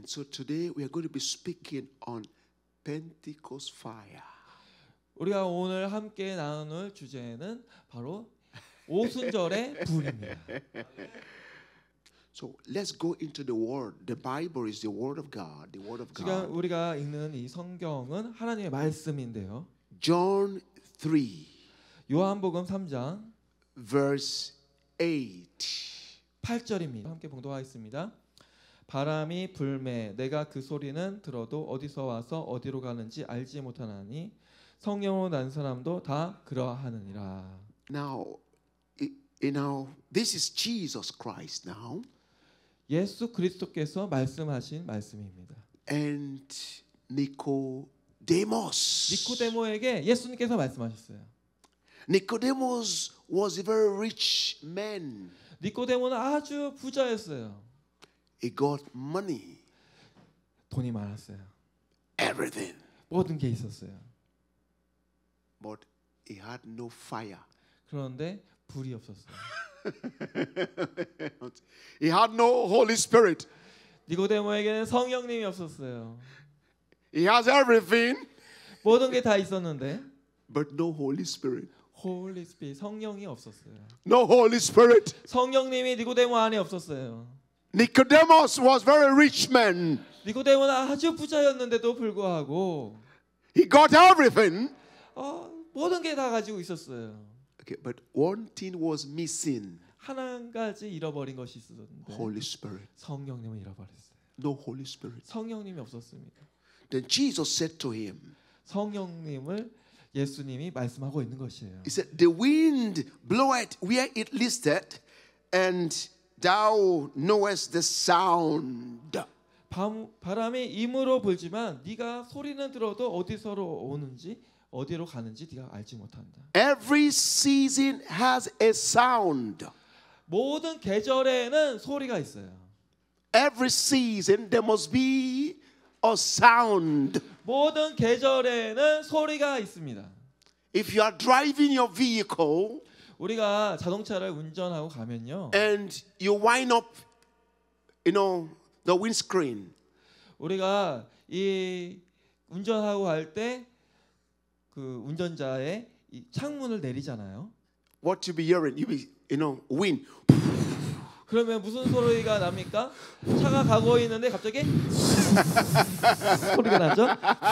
And so today we are going to be speaking on Pentecost fire. 우리가 오늘 함께 나눌 주제는 바로 오순절의 불입니다. So let's go into the Word. The Bible is the Word of God. The Word of 지금 God. 우리가 읽는 이 성경은 하나님의 말씀인데요. John 3, 요한복음 3장 verse 8. 8절입니다. 함께 봉독하겠습니다. 바람이 불매 내가 그 소리는 들어도 어디서 와서 어디로 가는지 알지 못하나니 성령으로 난 사람도 다 그러하느니라. Now, this is Jesus Christ now. 예수 그리스도께서 말씀하신 말씀입니다. And Nicodemus. 니코데모에게 예수님께서 말씀하셨어요. Nicodemus was a very rich man. 니코데모는 아주 부자였어요. He got money, 돈이 많았어요. everything. 모든 게 있었어요. But he had no fire. 그런데 불이 없었어요. He had no Holy Spirit. 니코데모에게는 성령님이 없었어요. He has everything, 모든 게 다 있었는데 but no Holy Spirit. 홀리 스피릿 성령이 없었어요. No Holy Spirit. 성령님이 니코데모 안에 없었어요. Nicodemus was very rich man. 니코데모는 아주 부자였는데도 불구하고 He got everything. 모든 게 다 가지고 있었어요. Okay, but one thing was missing. 한 가지 잃어버린 것이 있었는데 Holy Spirit. 성령님을 잃어버렸어요. No Holy Spirit. 성령님이 없었습니다. Then Jesus said to him, 성령님을 예수님이 말씀하고 있는 것이에요. He said, the wind bloweth where it listeth, and thou knowest the sound. 바람이 임으로 불지만 네가 소리는 들어도 어디서로 오는지 어디로 가는지 네가 알지 못한다. Every season has a sound. 모든 계절에는 소리가 있어요. Every season there must be a sound. 모든 계절에는 소리가 있습니다. If you are driving your vehicle 우리가 자동차를 운전하고 가면요. and you wind up, the windscreen. 우리가 이 운전하고 갈 때 그 운전자의 이 창문을 내리잖아요. What you be hearing? You be, wind. 그러면 무슨 소리가 납니까? 차가 가고 있는데 갑자기 소리가 나죠?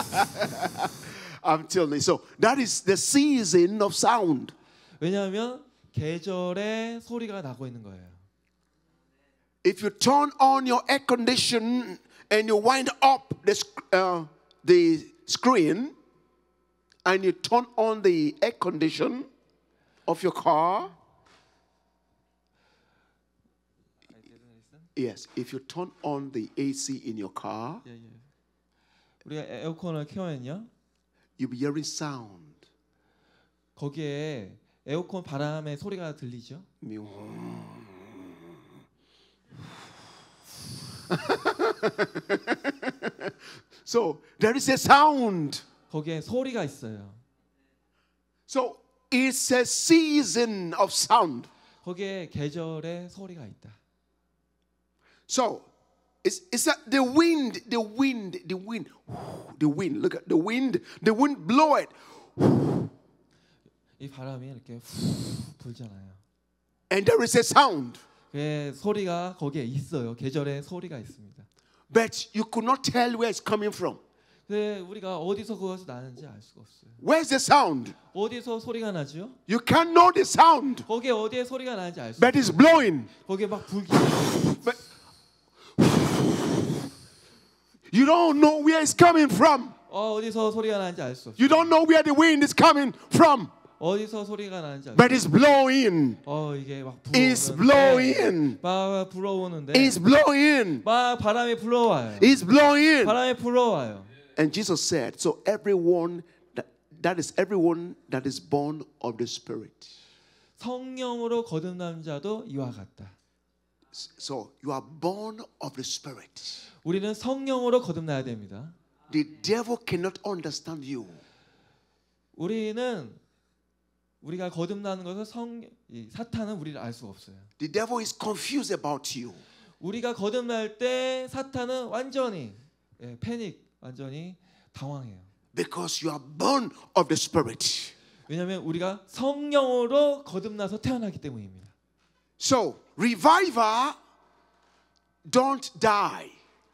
I'm telling you. So that is the season of sound. 왜냐하면 계절에 소리가 나고 있는 거예요. If you turn on your air condition and you wind up the screen and you turn on the air condition of your car, yes, if you turn on the AC in your car, 우리가 에어컨을 켜면요. you'll be hearing sound. 거기에 에어컨 바람의 소리가 들리죠. So there is a sound. 거기에 소리가 있어요. So it's a season of sound. 거기에 계절의 소리가 있다. So it's that the wind. Look at the wind. The wind blow it. 이 바람이 이렇게 후 불잖아요. And there is a sound. 그 소리가 거기에 있어요. 계절의 소리가 있습니다. But you could not tell where it's coming from. 근데 우리가 어디서 그것이 나는지 알 수가 없어요. Where's the sound? 어디서 소리가 나죠? You can't know the sound. 거기에 어디에 소리가 나는지 알 수 But 없어요. it's blowing. 거기에 막 불기. But you don't know where it's coming from. 어디서 소리가 나는지 알 수 없어요. You don't know where the wind is coming from. 어디서 소리가 나는지 알 수 But it's blowing. 이게 막 It's 불어오는데 blowing. 막 불어오는데 It's blowing. 막 바람이 불어와요. It's blowing. 바람이 불어와요. And Jesus said, so everyone that is born of the Spirit. 성령으로 거듭난 자도 이와 같다. So you are born of the Spirit. 우리는 성령으로 거듭나야 됩니다. The devil cannot understand you. 우리가 거듭나는 것을 사탄은 우리를 알 수가 없어요. The devil is confused about you. 우리가 거듭날 때 사탄은 완전히 패닉, 완전히 당황해요. Because you are born of the Spirit. 왜냐하면 우리가 성령으로 거듭나서 태어나기 때문입니다. So, reviver don't die.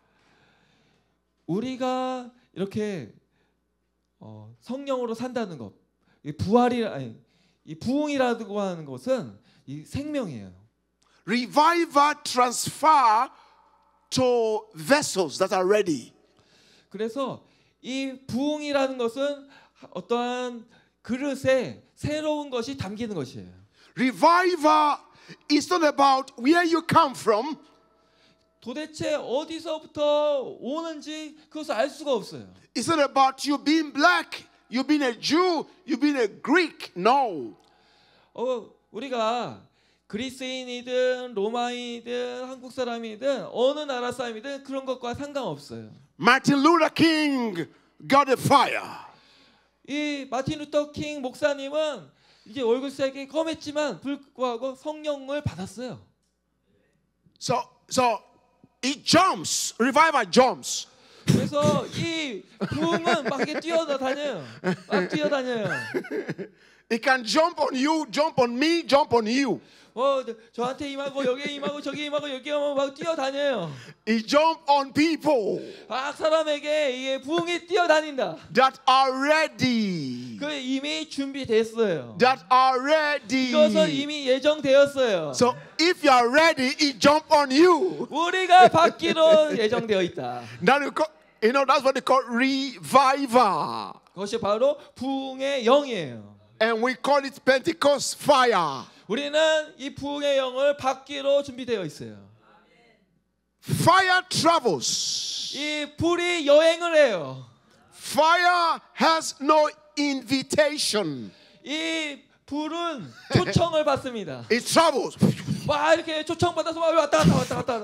우리가 이렇게 성령으로 산다는 것, 이 부활이 아니 이 부흥이라고 하는 것은 이 생명이에요. Reviver transfer to vessels that are ready. 그래서 이 부흥이라는 것은 어떠한 그릇에 새로운 것이 담기는 것이에요. Reviver is not about where you come from. 도대체 어디서부터 오는지 그것을 알 수가 없어요. It's not about you being black, you being a Jew, you being a Greek. No. 우리가 그리스인이든 로마인이든 한국 사람이든 어느 나라 사람이든 그런 것과 상관없어요. Martin Luther King got a fire. 이 마틴 루터 킹 목사님은 이제 얼굴색이 검했지만 불구하고 성령을 받았어요. So it jumps. Revival jumps. 그래서 이 부흥은 막 이렇게 뛰어다녀요. 막 뛰어다녀요. It can jump on you, jump on me, jump on you. 저한테 임하고 여기에 임하고 저기에 임하고 여기에 임하고 막 뛰어다녀요. It jump on people 각 사람에게 이 부흥이 뛰어다닌다. that are ready. 그 이미 준비됐어요. That are ready. 이것은 이미 예정되었어요. So if you are ready, it jump on you. 우리가 받기로 예정되어 있다. That's what they call reviver. 그것이 바로 부흥의 영이에요. And we call it Pentecost fire. 우리는 이 부흥의 영을 받기로 준비되어 있어요. Fire travels. 이 불이 여행을 해요. Fire has no invitation. 이 불은 초청을 받습니다. It travels. 막 이렇게 초청받아서 막 왔다 갔다.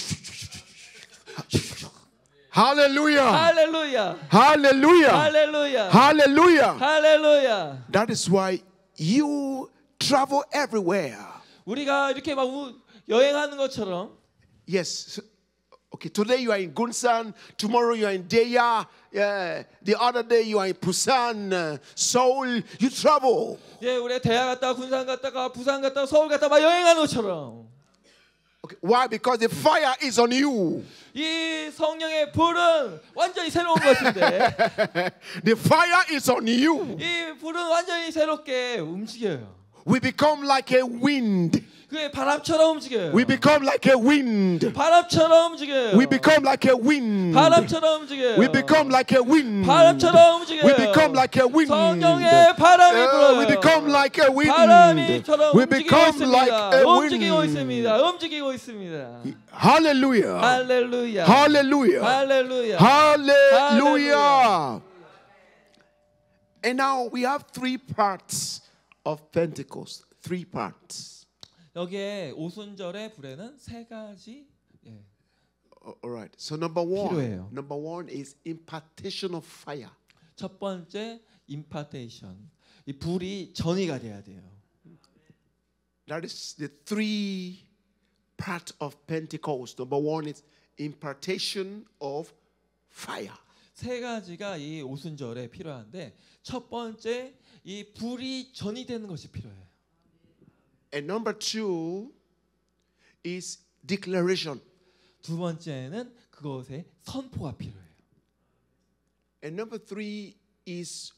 Hallelujah. 할렐루야. Hallelujah. 할렐루야. Hallelujah. 할렐루야. That is why you travel everywhere. 우리가 이렇게 막 여행하는 것처럼. Yes. Okay, today you are in Gunsan, tomorrow you are in Deya, the other day you are in Busan, Seoul, you travel. 예, 우리 대야 갔다가 군산 갔다가 부산 갔다가 서울 갔다가 막 여행하는 것처럼. Okay, why? Because the fire is on you. 이 성령의 불은 완전히 새로운 것인데 The fire is on you. 이 불은 완전히 새롭게 움직여요. We become like a wind. 그게 바람처럼 움직여요. We become like a wind. 바람처럼 움직여요. We become like a wind. 바람처럼 움직여요. We become like a wind. 바람처럼 움직여요. We become like a wind. 성령의 바람이 불어요. We become like a wind. 바람이처럼 We 움직이고 become 있습니다. like a 움직이고 wind. 있습니다. 움직이고 있습니다. Hallelujah. 할렐루야. Hallelujah. 할렐루야. Hallelujah. And now we have three parts of Pentecost. Three parts. 여기에 오순절의 불에는 세 가지 All right. So number one. 필요해요. Number one is impartation of fire. 첫 번째 임파테이션. 이 불이 전이가 돼야 돼요. That is the three part of Pentecost. Number one is impartation of fire. 세 가지가 이 오순절에 필요한데 첫 번째 이 불이 전이 되는 것이 필요해요. And number two is declaration. 두 번째는 그것의 선포가 필요해요. And number three is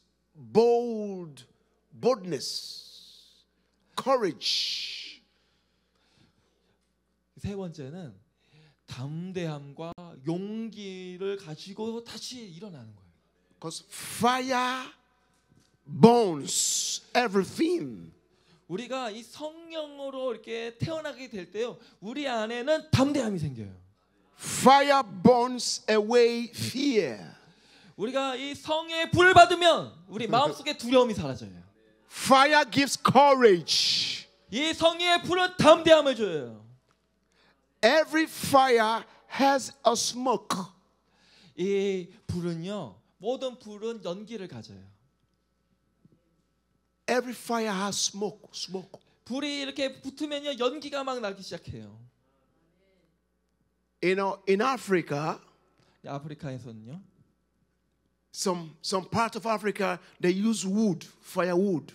boldness, courage. 세 번째는 담대함과 용기를 가지고 다시 일어나는 거예요. Because fire burns everything. 우리가 이 성령으로 이렇게 태어나게 될 때요, 우리 안에는 담대함이 생겨요. Fire burns away fear. 우리가 이 성의 불을 받으면 우리 마음속에 두려움이 사라져요. Fire gives courage. 이 성의 불은 담대함을 줘요. Every fire has a smoke. 이 불은요, 모든 불은 연기를 가져요. Every fire has smoke. 불이 이렇게 붙으면요, 연기가 막 나기 시작해요. in Africa, 아프리카에서는요. some part of Africa they use wood, firewood.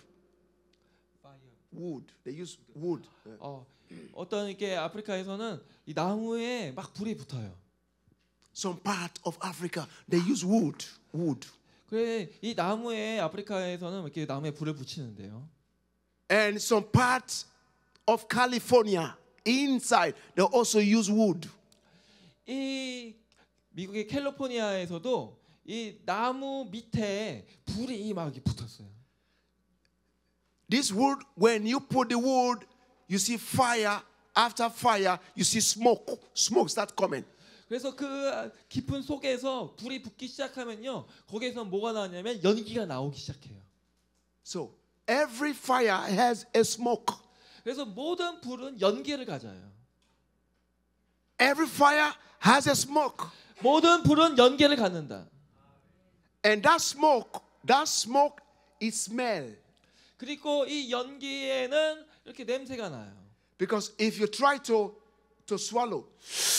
Wood. They use wood. 어떤 이게 아프리카에서는 이 나무에 막 불이 붙어요. Some part of Africa they use wood. Wood. 그래 이 나무에 아프리카에서는 이렇게 나무에 불을 붙이는데요. And some part of California inside they also use wood. 이 미국의 캘리포니아에서도 이 나무 밑에 불이 막 이렇게 붙었어요. This wood, when you put the wood, you see fire. After fire, you see smoke. Smoke start coming. 그래서 그 깊은 속에서 불이 붙기 시작하면요, 거기에서 뭐가 나오냐면 연기가 나오기 시작해요. So every fire has a smoke. 그래서 모든 불은 연기를 가져요. Every fire has a smoke. 모든 불은 연기를 갖는다. And that smoke is smell. 그리고 이 연기에는 이렇게 냄새가 나요. Because if you try to swallow,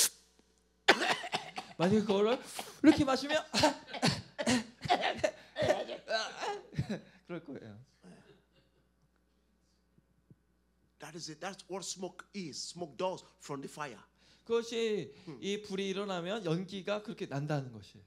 만약에 그거를 이렇게 마시면 그럴 거예요. that is it. That's what smoke is. Smoke does from the fire. 그것이 이 불이 일어나면 연기가 그렇게 난다는 것이에요.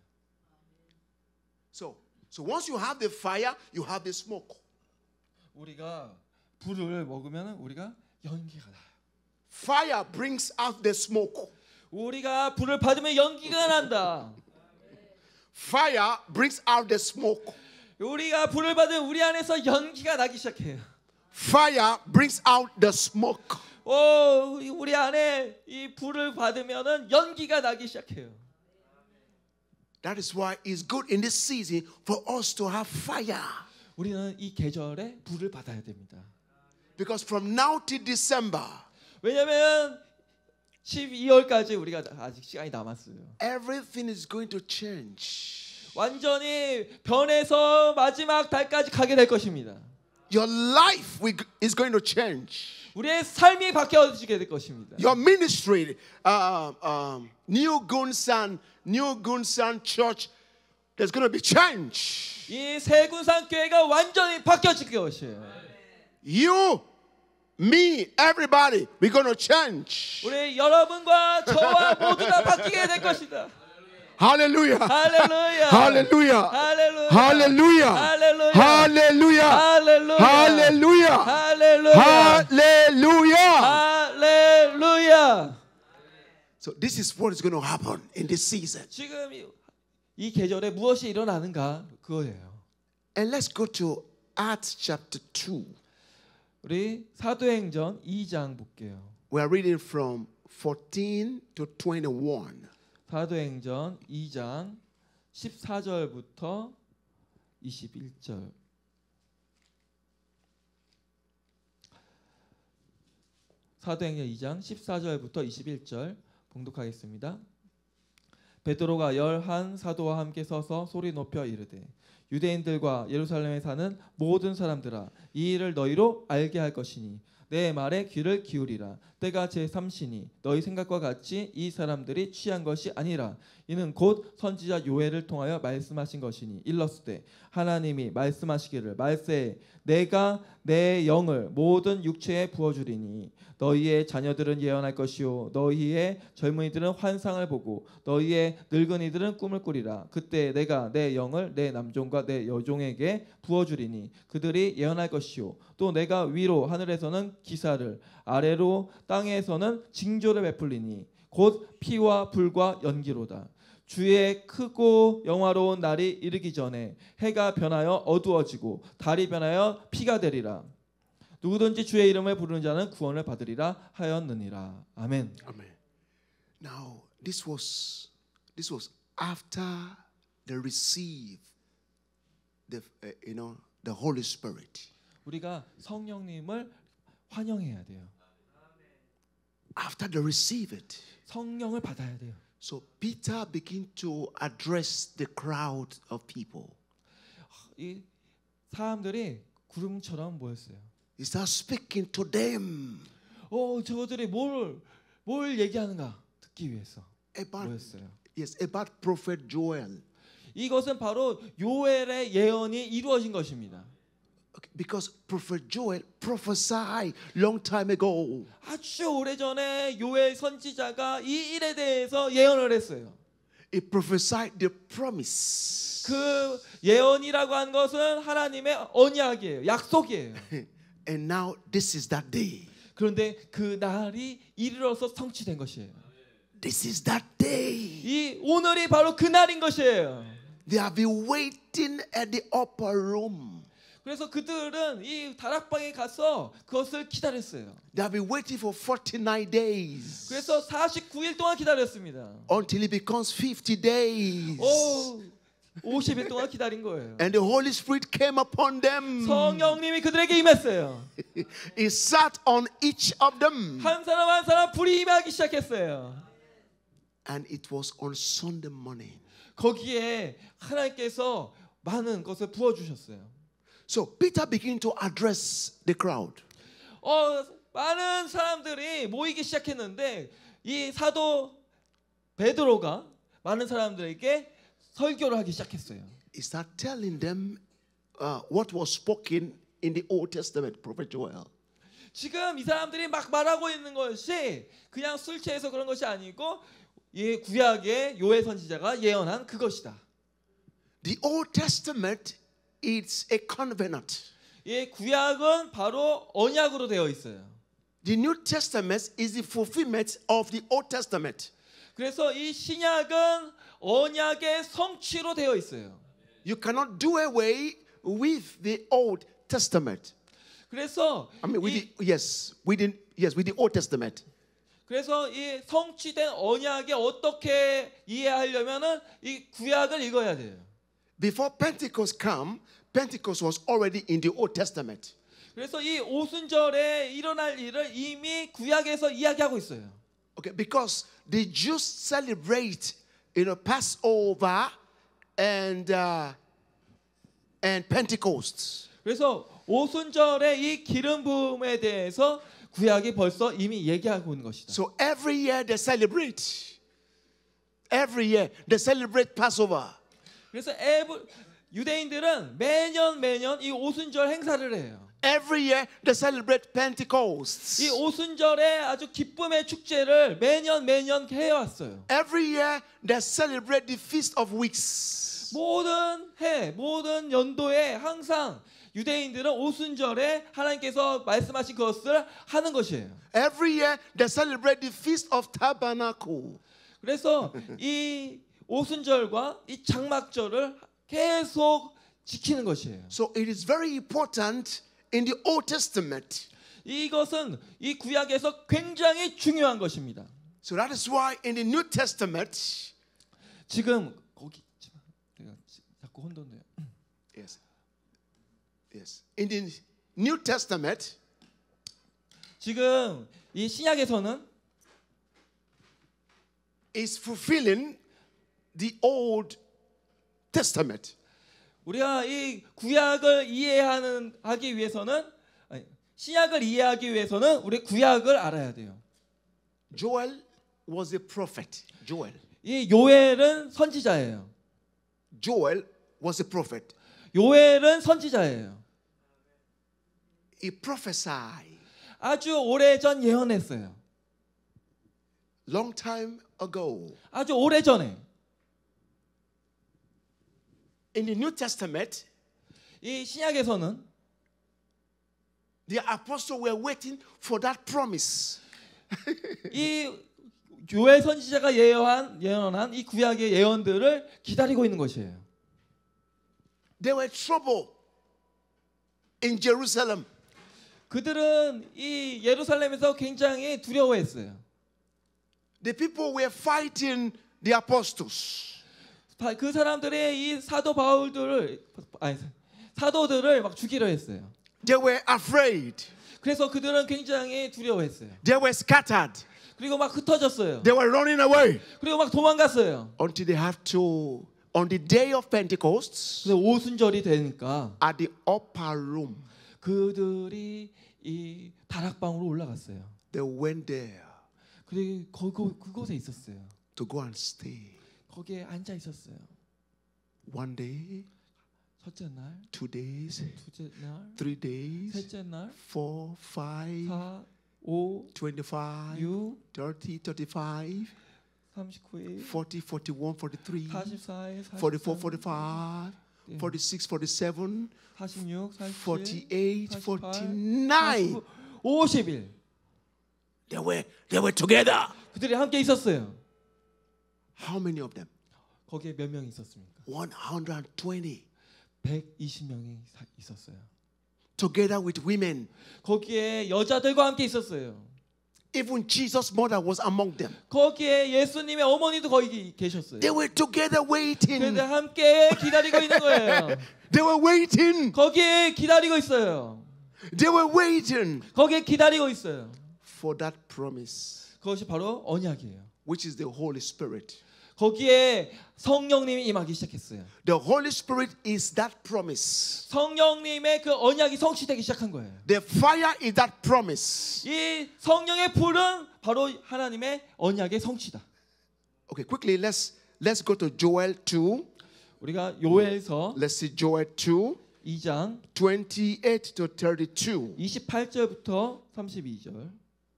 So once you have the fire, you have the smoke. 우리가 불을 먹으면 우리가 연기가 나요. Fire brings out the smoke. 우리가 불을 받으면 연기가 난다. Fire brings out the smoke. 우리가 불을 받으면 우리 안에서 연기가 나기 시작해요. Fire brings out the smoke. 우리 안에 이 불을 받으면은 연기가 나기 시작해요. That is why it's good in this season for us to have fire. 우리는 이 계절에 불을 받아야 됩니다. Because from now till December, 왜냐면 12월까지 우리가 아직 시간이 남았어요. everything is going to change. 완전히 변해서 마지막 달까지 가게 될 것입니다. Your life is going to change. 우리의 삶이 바뀌어지게 될 것입니다. Your ministry, New Gunsan Church, there's going to be change. 이 세군산 교회가 완전히 바뀌어질 것이에요. You, me, everybody, we're going to change. 우리 여러분과 저와 모두 다 바뀌게 될 것이다. Hallelujah. 할렐루야. Hallelujah. 할렐루야. Hallelujah. 할렐루야. Hallelujah. 할렐루야. Hallelujah. 할렐루야. Hallelujah. 할렐루야. So this is what is going to happen in this season. 지금 이 계절에 무엇이 일어나는가 그거예요. And let's go to Acts chapter 2. 우리 사도행전 2장 볼게요. We are reading from 14 to 21. 사도행전 2장 14절부터 21절. 사도행전 2장 14절부터 21절 봉독하겠습니다. 베드로가 11 사도와 함께 서서 소리 높여 이르되 유대인들과 예루살렘에 사는 모든 사람들아 이 일을 너희로 알게 할 것이니 내 말에 귀를 기울이라. 때가 제3시니 너희 생각과 같이 이 사람들이 취한 것이 아니라 이는 곧 선지자 요엘을 통하여 말씀하신 것이니 일렀으되 하나님이 말씀하시기를 말세에 내가 내 영을 모든 육체에 부어주리니 너희의 자녀들은 예언할 것이요 너희의 젊은이들은 환상을 보고 너희의 늙은이들은 꿈을 꾸리라. 그때 내가 내 영을 내 남종과 내 여종에게 부어주리니 그들이 예언할 것이요 또 내가 위로 하늘에서는 기사를 아래로 땅에서는 징조를 베풀리니 곧 피와 불과 연기로다. 주의 크고 영화로운 날이 이르기 전에 해가 변하여 어두워지고 달이 변하여 피가 되리라. 누구든지 주의 이름을 부르는 자는 구원을 받으리라 하였느니라. 아멘. Amen. Now this was after they received the Holy Spirit. 우리가 성령님을 환영해야 돼요. After they receive it, 성령을 받아야 돼요. so Peter began to address the crowd of people. 이 사람들이 구름처럼 모였어요. He started speaking to them. 저들이 뭘 얘기하는가 듣기 위해서. 뭐였어요? yes, about prophet Joel. 이것은 바로 요엘의 예언이 이루어진 것입니다. Okay, because prophet Joel prophesied long time ago. 아주 오래전에 요엘 선지자가 이 일에 대해서 예언을 했어요. He prophesied the promise. 그 예언이라고 한 것은 하나님의 언약이에요. 약속이에요. And now this is that day. 그런데 그 날이 이르러서 성취된 것이에요. This is that day. 이 오늘이 바로 그 날인 것이에요. They have been waiting at the upper room. 그래서 그들은 이 다락방에 가서 그것을 기다렸어요. They have been waiting for 49 days. 그래서 49일 동안 기다렸습니다. Until it becomes 50 days. 오, 50일 동안 기다린 거예요. And the Holy Spirit came upon them. 성령님이 그들에게 임했어요. He sat on each of them. 한 사람 한 사람 불이 임하기 시작했어요. And it was on Sunday morning. 거기에 하나님께서 많은 것을 부어주셨어요. So Peter began to address the crowd. 많은 사람들이 모이기 시작했는데 이 사도 베드로가 많은 사람들에게 설교를 하기 시작했어요. He started telling them what was spoken in the Old Testament, Prophet Joel. 지금 이 사람들이 막 말하고 있는 것이 그냥 술 취해서 그런 것이 아니고 이 구약의 요엘 선지자가 예언한 그것이다. The Old Testament is a covenant. 이 구약은 바로 언약으로 되어 있어요. The New Testament is the fulfillment of the Old Testament. 그래서 이 신약은 언약의 성취로 되어 있어요. You cannot do away with the Old Testament. 그래서 I mean, with the Old Testament. 그래서 이 성취된 언약에 어떻게 이해하려면은 이 구약을 읽어야 돼요. Before Pentecost came, Pentecost was already in the Old Testament. 그래서 이 오순절에 일어날 일을 이미 구약에서 이야기하고 있어요. Okay, because the Jews celebrate, Passover and Pentecost. 그래서 오순절의 이 기름 부음에 대해서 구약이 벌써 이미 얘기하고 있는 것이다. So every year they celebrate. Every year they celebrate Passover. 그래서 유대인들은 매년 이 오순절 행사를 해요. Every year they celebrate Pentecost. 이 오순절에 아주 기쁨의 축제를 매년 해왔어요. Every year they celebrate the Feast of Weeks. 모든 연도에 항상 유대인들은 오순절에 하나님께서 말씀하신 것을 하는 것이에요. Every year they celebrate the Feast of Tabernacle. 그래서 이 오순절과 이 장막절을 계속 지키는 것이에요. So it is very important in the Old Testament. 이것은 이 구약에서 굉장히 중요한 것입니다. So that is why in the New Testament, 지금 거기 있지만 내가 자꾸 혼돈돼요. yes. In the New Testament, 지금 이 신약에서는 is fulfilling the Old Testament. 우리가 이 구약을 하기 위해서는 신약을 이해하기 위해서는 우리 구약을 알아야 돼요. Joel was a prophet. 이 요엘은 선지자예요. Joel was a prophet. 요엘은 선지자예요. He prophesied 아주 오래전 예언했어요. long time ago. 아주 오래전에. In the New Testament, 이 신약에서는 the apostles were waiting for that promise. 이 요엘 선지자가 예언한 이 구약의 예언들을 기다리고 있는 것이에요. There were trouble in Jerusalem. 그들은 이 예루살렘에서 굉장히 두려워했어요. The people were fighting the apostles. 그 사람들의 이 사도들을 막 죽이려 했어요. They were afraid. 그래서 그들은 굉장히 두려워했어요. They were scattered. 그리고 막 흩어졌어요. They were running away. 그리고 막 도망갔어요. Until they have to, on the day of Pentecost, 그래서 오순절이 되니까 at the upper room, 그들이 이 다락방으로 올라갔어요. they went there 그리고 그곳에 있었어요. to go and stay. 거기에 앉아 있었어요. One day, 첫째 날, 2 days, 둘째 날, 3 days, 셋째 날, 4, 5, 4, 5, 25, 6, 30, 35, 39일, 40, 41, 43, 44일, 44, 45, 46, 47, 46, 47, 48, 49, 49. 50일. They were together. 그들이 함께 있었어요. How many of them? 거기에 몇 명이 있었습니까? 120. 120명이 있었어요. Together with women. 거기에 여자들과 함께 있었어요. Even Jesus' mother was among them. 거기에 예수님의 어머니도 거기 계셨어요. They were together waiting. 그런데 함께 기다리고 있는 거예요. They were waiting. 거기에 기다리고 있어요. They were waiting 거기에 기다리고 있어요. for that promise, 그것이 바로 언약이에요. which is the Holy Spirit. 거기에 성령님이 임하기 시작했어요. The Holy Spirit is that promise. 성령님의 그 언약이 성취되기 시작한 거예요. The fire is that promise. 이 성령의 불은 바로 하나님의 언약의 성취다. Okay, quickly let's go to Joel 2. 우리가 요엘서 Let's see Joel 2, 2장 28 to 32. 28절부터 32절.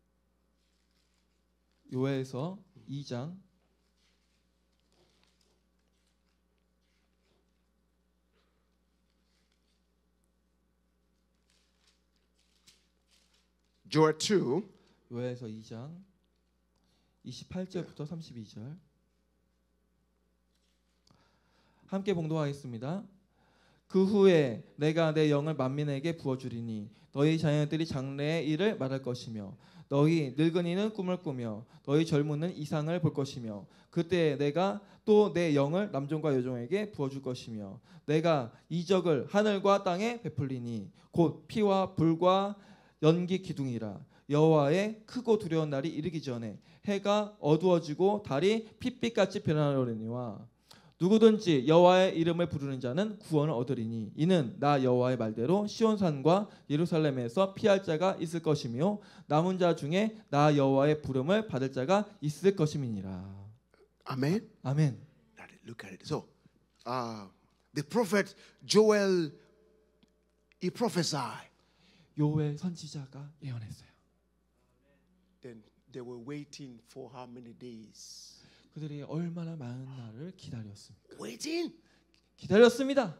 요엘서 2장 Joel 2, 요엘서 2장 28절부터 32절. 함께 봉독하겠습니다. 그 후에 내가 내 영을 만민에게 부어주리니 너희 자녀들이 장래의 일을 말할 것이며 너희 늙은이는 꿈을 꾸며 너희 젊은이는 이상을 볼 것이며 그때 내가 또 내 영을 남종과 여종에게 부어줄 것이며 내가 이적을 하늘과 땅에 베풀리니 곧 피와 불과 연기 기둥이라. 여호와의 크고 두려운 날이 이르기 전에 해가 어두워지고 달이 핏빛같이 변하려니와 누구든지 여호와의 이름을 부르는 자는 구원을 얻으리니 이는 나 여호와의 말대로 시온산과 예루살렘에서 피할 자가 있을 것이며 남은 자 중에 나 여호와의 부름을 받을 자가 있을 것임이니라. Amen. 아멘. Look at it. So, the prophet Joel, he prophesied. 요엘 선지자가 예언했어요. Then they were waiting for how many days? 그들이 얼마나 많은 날을 기다렸습니까? Waiting. 기다렸습니다.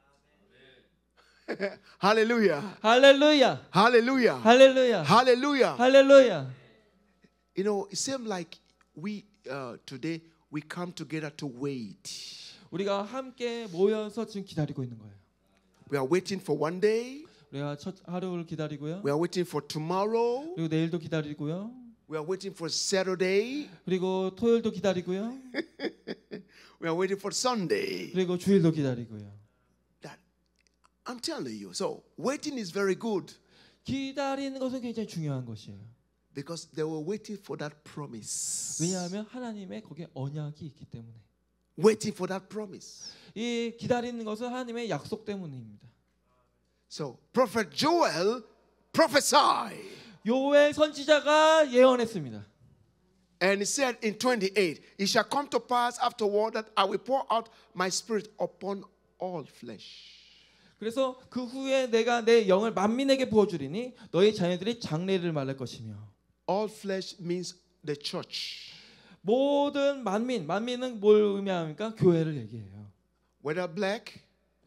Hallelujah. 할렐루야. Hallelujah. 할렐루야. Hallelujah. 할렐루야. You know, it seems like we today we come together to wait. 우리가 함께 모여서 지금 기다리고 있는 거예요. We are waiting for one day. 우리가 첫 하루를 기다리고요. We are waiting for tomorrow. 그리고 내일도 기다리고요. We are waiting for Saturday. 그리고 토요일도 기다리고요. We are waiting for Sunday. 그리고 주일도 기다리고요. That I'm telling you. So waiting is very good 기다리는 것은 굉장히 중요한 것이에요. because they were waiting for that promise. 왜냐하면 하나님의 거기에 언약이 있기 때문에. Waiting for that promise. 이 기다리는 것은 하나님의 약속 때문입니다. So Prophet Joel prophesied. 요엘 선지자가 예언했습니다. And he said in 28, it shall come to pass afterward that I will pour out my spirit upon all flesh. 그래서 그 후에 내가 내 영을 만민에게 부어주리니 너희 자녀들이 장래를 말할 것이며. All flesh means the church. 모든 만민은 뭘 의미합니까? 교회를 얘기해요. Whether black,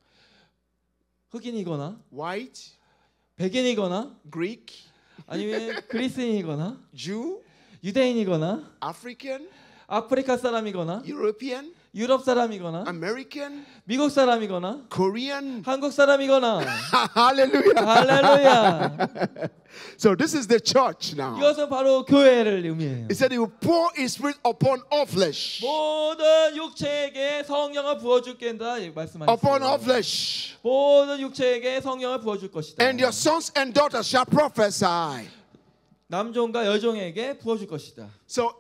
흑인이거나 white, 백인이거나 Greek, 아니면 그리스인이거나 Jew, 유대인이거나 African, 아프리카 사람이거나 European, 유럽 사람이거나 American, 미국 사람이거나 Korean. 한국 사람이거나. Hallelujah. 할렐루야. So this is the church now. 이것은 바로 교회를 의미해요. He said he will pour his spirit upon all flesh. 모든 육체에게 성령을 부어줄 게다 Upon all 말씀하셨어요. flesh. 모든 육체에게 성령을 부어줄 것이다. And your sons and daughters shall prophesy. 남종과 여종에게 부어줄 것이다.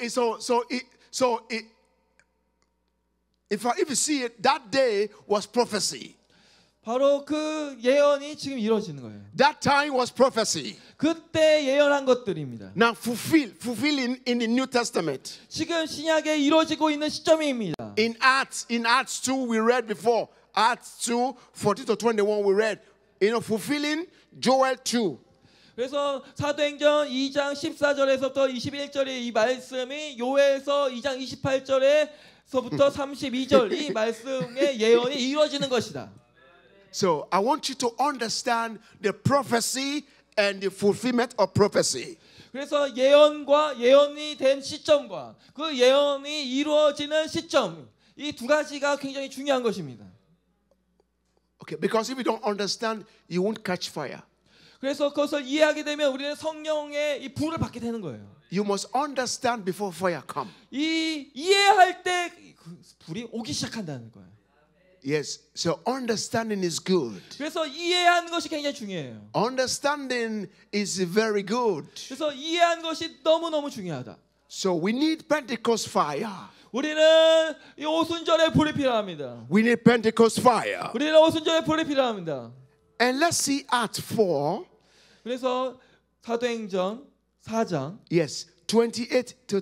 If you see it, that day was prophecy. 바로 그 예언이 지금 이루어지는 거예요. That time was prophecy. 그때 예언한 것들입니다. Now fulfilling in the New Testament. 지금 신약에 이루어지고 있는 시점입니다. In Acts 2 we read before. Acts 2, 14 to 21 we read. Fulfilling Joel 2. 그래서 사도행전 2장 14절에서부터 21절의 이 말씀이 요엘서 2장 28절에서부터 32절 이 말씀의 예언이 이루어지는 것이다. So I want you to understand the prophecy and the fulfillment of prophecy. 그래서 예언과 예언이 된 시점과 그 예언이 이루어지는 시점 이 두 가지가 굉장히 중요한 것입니다. Okay, because if you don't understand, you won't catch fire. 그래서 그것을 이해하게 되면 우리는 성령의 이 불을 받게 되는 거예요. You must understand before fire come. 이 이해할 때 그 불이 오기 시작한다는 거예요. Yes, so understanding is good. 그래서 이해하는 것이 굉장히 중요해요. Understanding is very good. 그래서 이해하는 것이 너무너무 중요하다. So we need Pentecost fire. 우리는 이 오순절의 불이 필요합니다. We need Pentecost fire. 우리는 오순절의 불이 필요합니다. And let's see Acts 4. 그래서 사도행전 4장 Yes, 29 to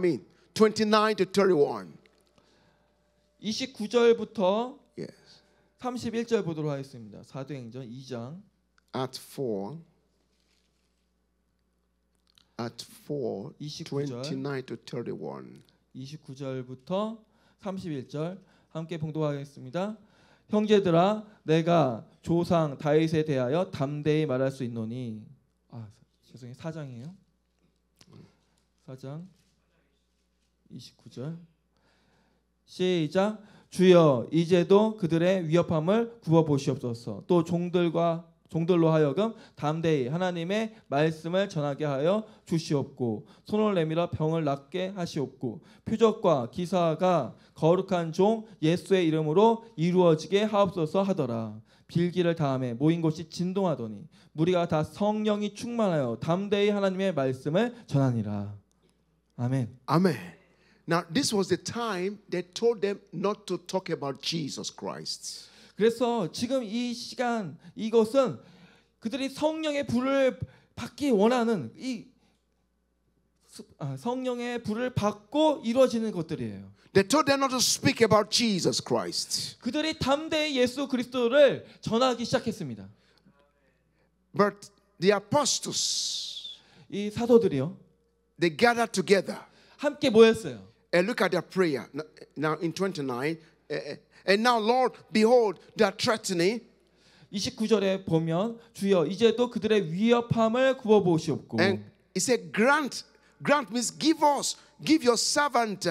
31. 29절부터 Yes. 31절 보도록 하겠습니다. 사도행전 2장 Acts 4. Acts 4, 29절. 29 to 31. 29절부터 31절 함께 봉독하겠습니다. 형제들아 내가 조상 다윗에 대하여 담대히 말할 수 있노니 죄송해요. 4장이에요. 4장 29절 시작. 주여 이제도 그들의 위협함을 굽어 보시옵소서. 또 종들로 하여금 담대히 하나님의 말씀을 전하게 하여 주시옵고 손을 내밀어 병을 낫게 하시옵고 표적과 기사가 거룩한 종 예수의 이름으로 이루어지게 하옵소서 하더라. 빌기를 다음에 모인 곳이 진동하더니 무리가 다 성령이 충만하여 담대히 하나님의 말씀을 전하니라. 아멘. Amen. Now, this was the time they told them not to talk about Jesus Christ. 그래서 지금 이 시간 이것은 그들이 성령의 불을 받기 원하는 이 성령의 불을 받고 이루어지는 것들이에요. They told them not to speak about Jesus Christ. 그들이 담대히 예수 그리스도를 전하기 시작했습니다. But the apostles, 이 사도들이요. they gathered together. 함께 모였어요. And look at their prayer. Now in 29. And now, Lord, behold, they are threatening. 29절에 보면 주여 이제도 그들의 위협함을 구워 보시옵고. And he said, grant means give your servant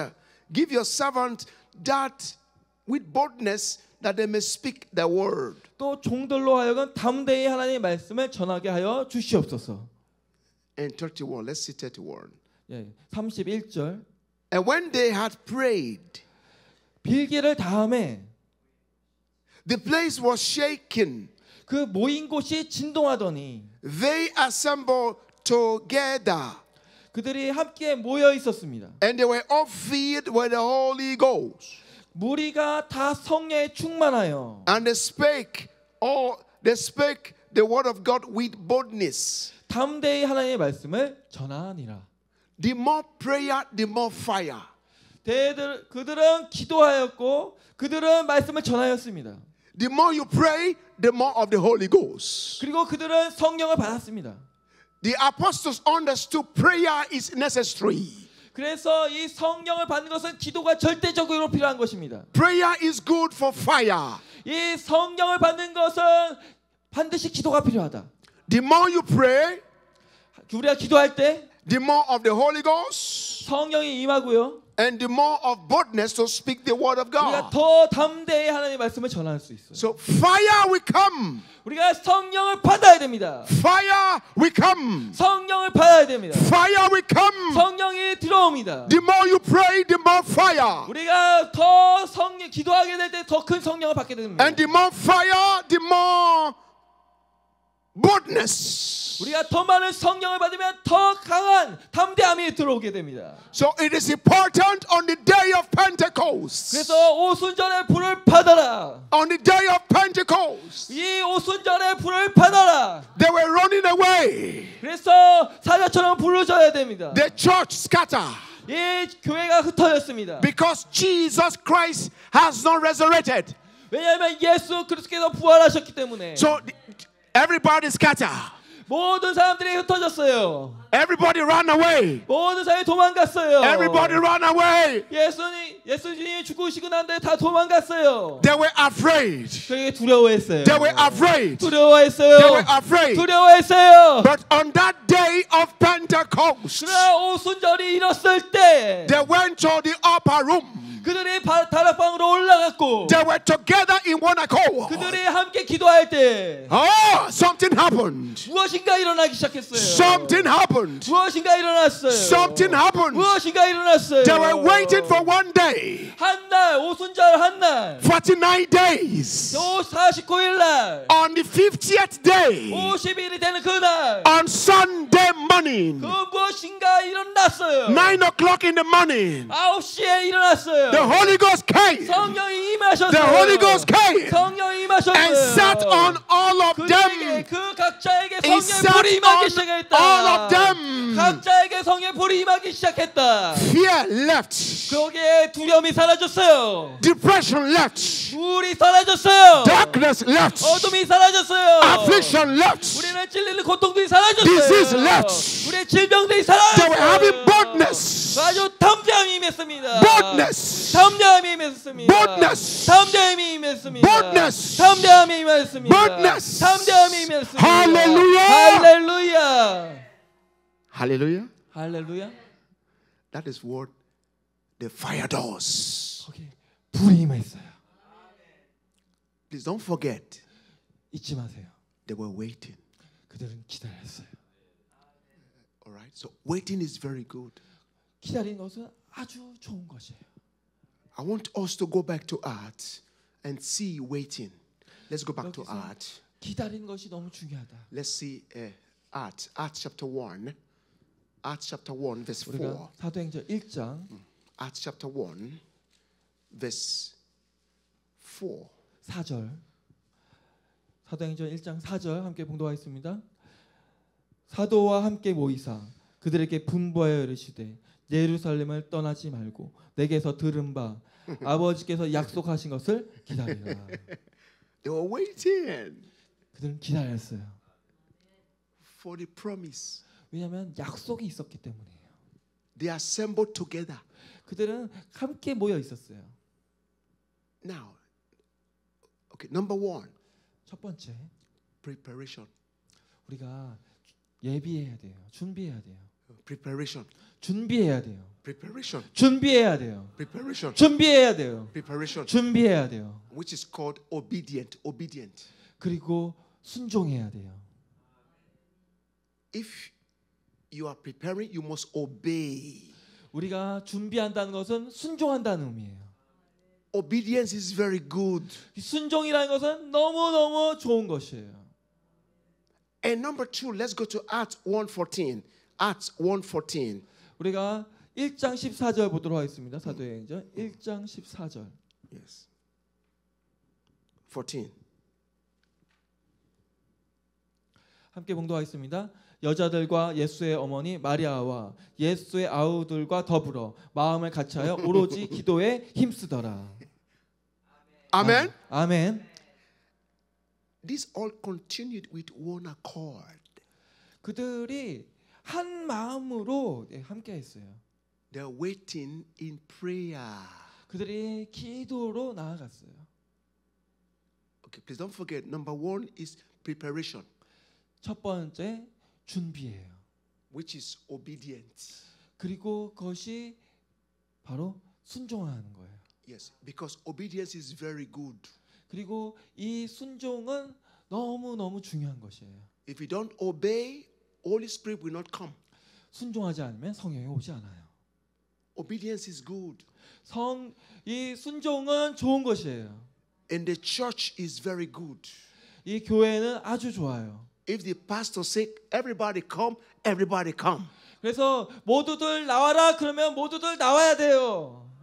that with boldness that they may speak the word. 또 종들로 하여금 담대히 하나님의 말씀을 전하게 하여 주시옵소서. And 31, let's see 31. 예, 31절. And when they had prayed, 빌기를 다음에 the place was shaken. 그 모인 곳이 진동하더니 They assembled together. 그들이 함께 모여 있었습니다. And they were all filled with the Holy Ghost. 무리가 다 성령에 충만하여 And they spake the word of God with boldness. 담대히 하나님의 말씀을 전하니라. The more prayer, the more fire. 그들은 기도하였고 그들은 말씀을 전하였습니다. The more you pray, the more of the Holy Ghost. 그리고 그들은 성령을 받았습니다. The apostles understood prayer is necessary. 그래서 이 성령을 받는 것은 기도가 절대적으로 필요한 것입니다. Prayer is good for fire. 이 성령을 받는 것은 반드시 기도가 필요하다. The more you pray, 우리가 기도할 때 the more of the Holy Ghost 성령이 임하고요. and the more of boldness to speak the word of 우리가 God. 더 담대히 하나님의 말씀을 전할 수 있어요. So fire will come. 우리가 성령을 받아야 됩니다. Fire will come. 성령을 받아야 됩니다. Fire will come. 성령이 들어옵니다. The more you pray, the more fire. 우리가 더 성령 기도하게 될 때 더 큰 성령을 받게 됩니다. And the more fire, the more boldness. 우리가 더 많은 성령을 받으면 더 강한 담대함이 들어오게 됩니다. So it is important on the day of Pentecost. 그래서 오순절에 불을 받아라. On the day of Pentecost, 이 오순절에 불을 받아라. they were running away. 그래서 사자처럼 부르셔야 됩니다. The church scattered 이 교회가 흩어졌습니다. because Jesus Christ has not resurrected. 왜냐하면 예수 그리스도께서 부활하셨기 때문에. So everybody scattered. 모든 사람들이 흩어졌어요. Everybody ran away. 모든 사람이 도망갔어요. Everybody ran away. 예수님이 죽으시고 난 뒤에 다 도망갔어요. They were afraid. 그게 두려워했어요. They were afraid. 두려워했어요. They were afraid. 두려워했어요. But on that day of Pentecost, 그러나 오순절이 일었을 때 they went to the upper room. 그들이 다락방으로 올라갔고 They were together in one accord. 그들이 함께 기도할 때 Oh, something happened. 무엇인가 일어나기 시작했어요. Something happened. 무엇인가 일어났어요. Something happened. 무엇인가 일어났어요. They were waiting for one day. 한 날, 오순절 한 날, 49 days. 49일 날, On the 50th day. 50일이 되는 그날, On Sunday morning. 그 무엇인가 일어났어요. 9 o'clock in the morning. 9시에 일어났어요. The Holy Ghost came. 성령이 임하셨어요. The Holy Ghost came. 성령이 임하셨어요. And sat on all of them. 그 각자에게 He 성령의 sat 불이 임하기 on 시작했다. all of them. 각자에게 성령의 불이 임하기 시작했다. Fear left. 거기에 두려움이 사라졌어요. Depression left. 우울이 사라졌어요. Darkness left. 어둠이 사라졌어요. Affliction left. 우리는 찔리는 고통들이 사라졌어요. Disease left. 우리의 질병들이 They were 사라졌어요. having boldness. 아주 탐정함이 임했습니다. Boldness. 탐정함이 임했습니다. Boldness. 탐정함이 임했습니다. Boldness. 탐정함이 임했습니다. Boldness. 탐정함이 임했습니다. Hallelujah. 할렐루야. Hallelujah. 할렐루야. That is what the fire does. 거기 불이 임했어요. Please don't forget. 잊지 마세요. They were waiting. 그들은 기다렸어요. All right. So waiting is very good. 기다리는 것은 아주 좋은 것이에요. I want us to go back to art and see waiting. Let's go back to 여기서 art. 기다리는 것이 너무 중요하다. Let's see art. Art chapter 1. Art chapter 1 verse 4. 우리가 사도행전 1장 Acts chapter 1 verse 4. 4절. 사도행전 1장 4절 함께 봉독하겠습니다. 사도와 함께 모이사 그들에게 분부하여 이르시되 예루살렘을 떠나지 말고 내게서 들은 바 아버지께서 약속하신 것을 기다리라. They were waiting 그들은 기다렸어요. for the promise. 왜냐하면 약속이 있었기 때문이에요. They assembled together. 그들은 함께 모여 있었어요. Now, okay, number 1, 첫 번째, preparation. 우리가 예비해야 돼요. 준비해야 돼요. Preparation. 준비해야 돼요. Preparation. 준비해야 돼요. Preparation. 준비해야 돼요. Preparation. 준비해야 돼요. Which is called obedient. Obedient. 그리고 순종해야 돼요. If you are preparing, you must obey. 우리가 준비한다는 것은 순종한다는 의미예요. Obedience is very good. 순종이라는 것은 너무너무 좋은 것이에요. And number 2, let's go to Acts 1:14. Acts 1:14. 우리가 1장 14절 보도록 하겠습니다. 사도행전 1장 14절. Yes. 14. 함께 봉독하겠습니다. 여자들과 예수의 어머니 마리아와 예수의 아우들과 더불어 마음을 같이하여 오로지 기도에 힘쓰더라. Amen. 아멘. This all continued with one accord. 그들이 한 마음으로 함께했어요. They are waiting in prayer. 그들이 기도로 나아갔어요. Okay, please don't forget. Number 1 is preparation, 첫 번째 준비예요. which is obedience. 그리고 그것이 바로 순종하는 거예요. Yes, because obedience is very good. 그리고 이 순종은 너무너무 중요한 것이에요. If you don't obey, Holy Spirit will not come. 순종하지 않으면 성령이 오지 않아요. Obedience is good. 이 순종은 좋은 것이에요. And the church is very good. 이 교회는 아주 좋아요. If the pastor say everybody come, everybody come. 그래서 모두들 나와라 그러면 모두들 나와야 돼요.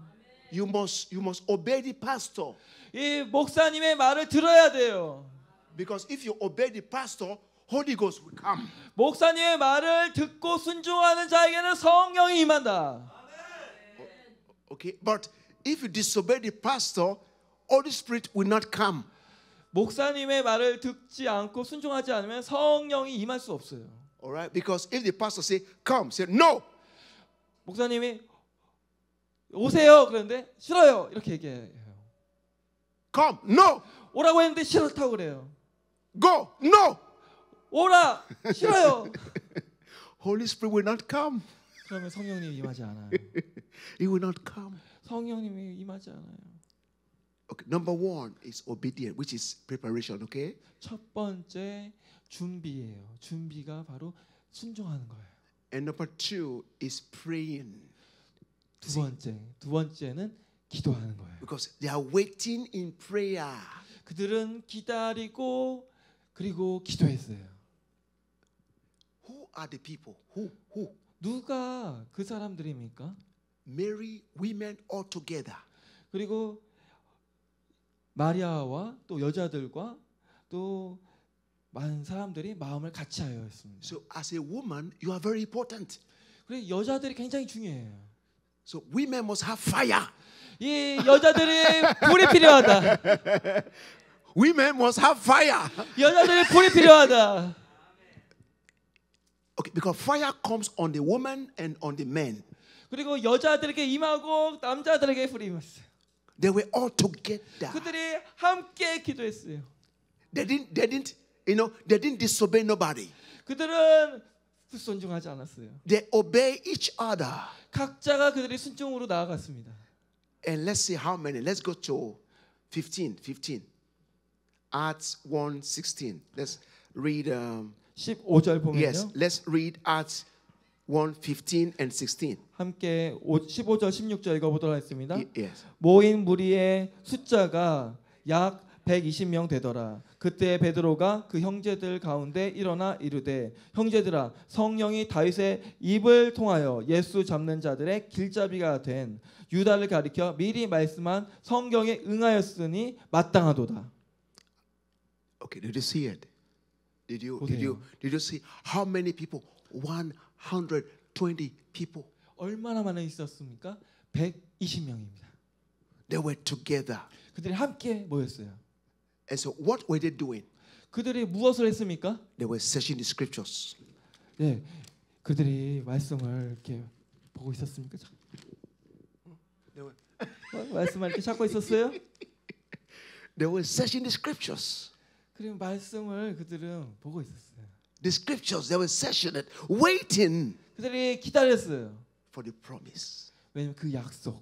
you must obey the pastor. 이 목사님의 말을 들어야 돼요. Because if you obey the pastor, Holy Ghost will come. 목사님의 말을 듣고 순종하는 자에게는 성령이 임한다. Okay, but if you disobey the pastor, Holy Spirit will not come. 목사님의 말을 듣지 않고 순종하지 않으면 성령이 임할 수 없어요. All right, because if the pastor say come, say no. 목사님이 오세요 그런데 싫어요 이렇게 얘기해요. Come, no. 오라고 했는데 싫다고 그래요. Go, no. 오라 싫어요. Holy Spirit will not come. 그러면 성령님이 임하지 않아요. He will not come. 성령님이 임하지 않아요. Okay, number one is obedience, which is preparation. Okay. 첫 번째 준비예요. 준비가 바로 순종하는 거예요. And number two is praying. 두 번째는 기도하는 거예요. Because they are waiting in prayer. 그들은 기다리고 그리고 기도했어요. Who are the people? Who? 누가 그 사람들입니까? Mary, women all together. 그리고 마리아와 또 여자들과 또 많은 사람들이 마음을 같이 하여 했습니다. So as a woman, you are very important. 그리고 여자들이 굉장히 중요해요. So women must have fire. 이 여자들이 불이 필요하다. Women must have fire. 여자들이 불이 필요하다. Okay, because fire comes on the woman and on the men. 그리고 여자들에게 임하고 남자들에게 불이 임했어요. They were all together. 그들이 함께 기도했어요. They didn't disobey nobody. 그들은 불순종하지 않았어요. They obey each other. 각자가 그들이 순종으로 나아갔습니다. And let's see how many. Let's go to 15. Acts 1:16. Let's read 15절 보면요. yes, let's read Acts 1:15 and 16. 함께 15절 16절 읽어보도록 하겠습니다. Yes. 모인 무리의 숫자가 약 120명 되더라. 그때 베드로가 그 형제들 가운데 일어나 이르되 형제들아 성령이 다윗의 입을 통하여 예수 잡는 자들의 길잡이가 된 유다를 가리켜 미리 말씀한 성경에 응하였으니 마땅하도다. Okay, did you see it? Did you see how many people? 120 people. 얼마나 많이 있었습니까? 120명입니다. They were together. 그들이 함께 모였어요. And so what were they doing? 그들이 무엇을 했습니까? They were searching the scriptures. 네, 그들이 말씀을 이렇게 보고 있었습니까? 말씀을 이렇게 찾고 있었어요? They were searching the scriptures. 그리고 말씀을 그들은 보고 있었어요. The scriptures, they were searching it, waiting 그들이 기다렸어요. for the promise. 왜냐면 그 약속.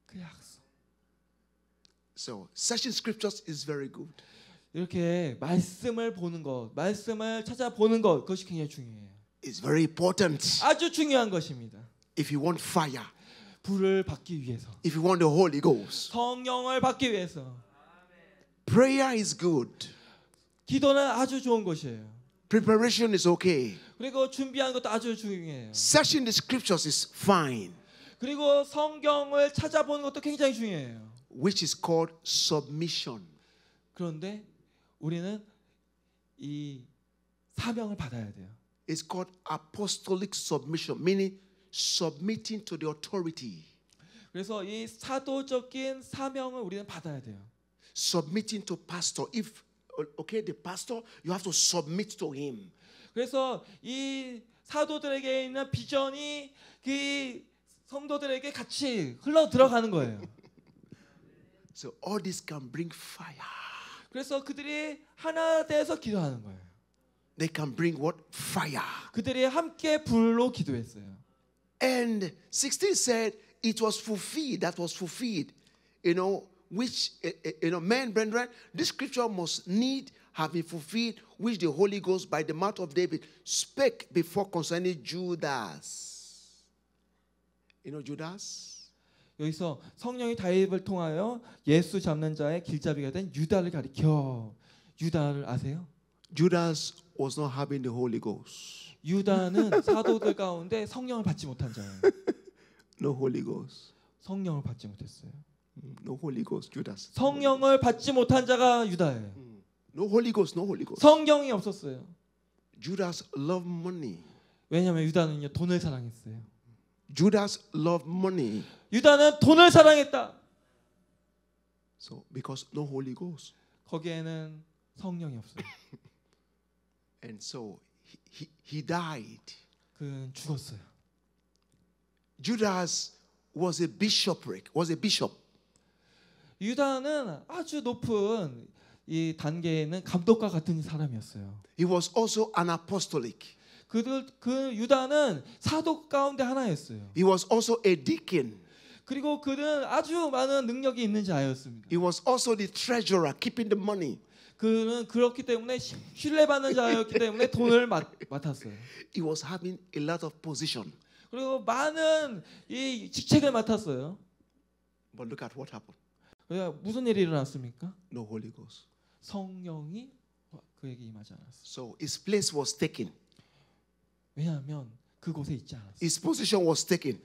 So searching scriptures is very good. 이렇게 말씀을 보는 것, 말씀을 찾아보는 것, 그것이 굉장히 중요해요. It's very important. 아주 중요한 것입니다. If you want fire, 불을 받기 위해서, if you want the Holy Ghost, 성령을 받기 위해서, prayer is good. 기도는 아주 좋은 것이에요. Preparation is okay. 그리고 준비하는 것도 아주 중요해요. Searching the scriptures is fine, 그리고 성경을 찾아보는 것도 굉장히 중요해요. which is called submission. 그런데 우리는 이 사명을 받아야 돼요. It's called apostolic submission, meaning submitting to the authority. 그래서 이 사도적인 사명을 우리는 받아야 돼요. Submitting to pastor. If the pastor, you have to submit to him. 그래서 이 사도들에게 있는 비전이 그 성도들에게 같이 흘러 들어가는 거예요. So all this can bring fire. 그래서 그들이 하나 돼서 기도하는 거예요. They can bring what? Fire. 그들이 함께 불로 기도했어요. And 16 said it was fulfilled. That was fulfilled. Which men, brethren, this scripture must need have been fulfilled, which the Holy Ghost by the mouth of David spake before concerning Judas. Judas? 여기서 성령이 다윗을 통하여 예수 잡는 자의 길잡이가 된 유다를 가리켜. 유다를 아세요? Judas was not having the Holy Ghost. 유다는 사도들 가운데 성령을 받지 못한 자예요. No Holy Ghost. 성령을 받지 못했어요. No Holy Ghost, Judas. 성령을 받지 못한 자가 유다예요. No Holy Ghost, no Holy Ghost. 성령이 없었어요. Judas loved money. 왜냐하면 유다는요 돈을 사랑했어요. Judas loved money. 유다는 돈을 사랑했다. So because no Holy Ghost. 거기에는 성령이 없어요. And so he died. 그는 죽었어요. Judas was a bishopric, was a bishop. 유다는 아주 높은 이 단계에 있는 감독과 같은 사람이었어요. He was also an apostolic. 그 유다는 사도 가운데 하나였어요. He was also a deacon. 그리고 그는 아주 많은 능력이 있는 자였습니다. He was also the treasurer, keeping the money. 그는 그렇기 때문에 신뢰받는 자였기 때문에 돈을 맡았어요. He was having a lot of position. 그리고 많은 이 직책을 맡았어요. But look at what happened. 무슨 일이 일어났습니까? No Holy Ghost. 성령이 그에게 임하지 않았어요. So his place was taken. 왜냐하면 그곳에 있지 않았어요. His position was taken.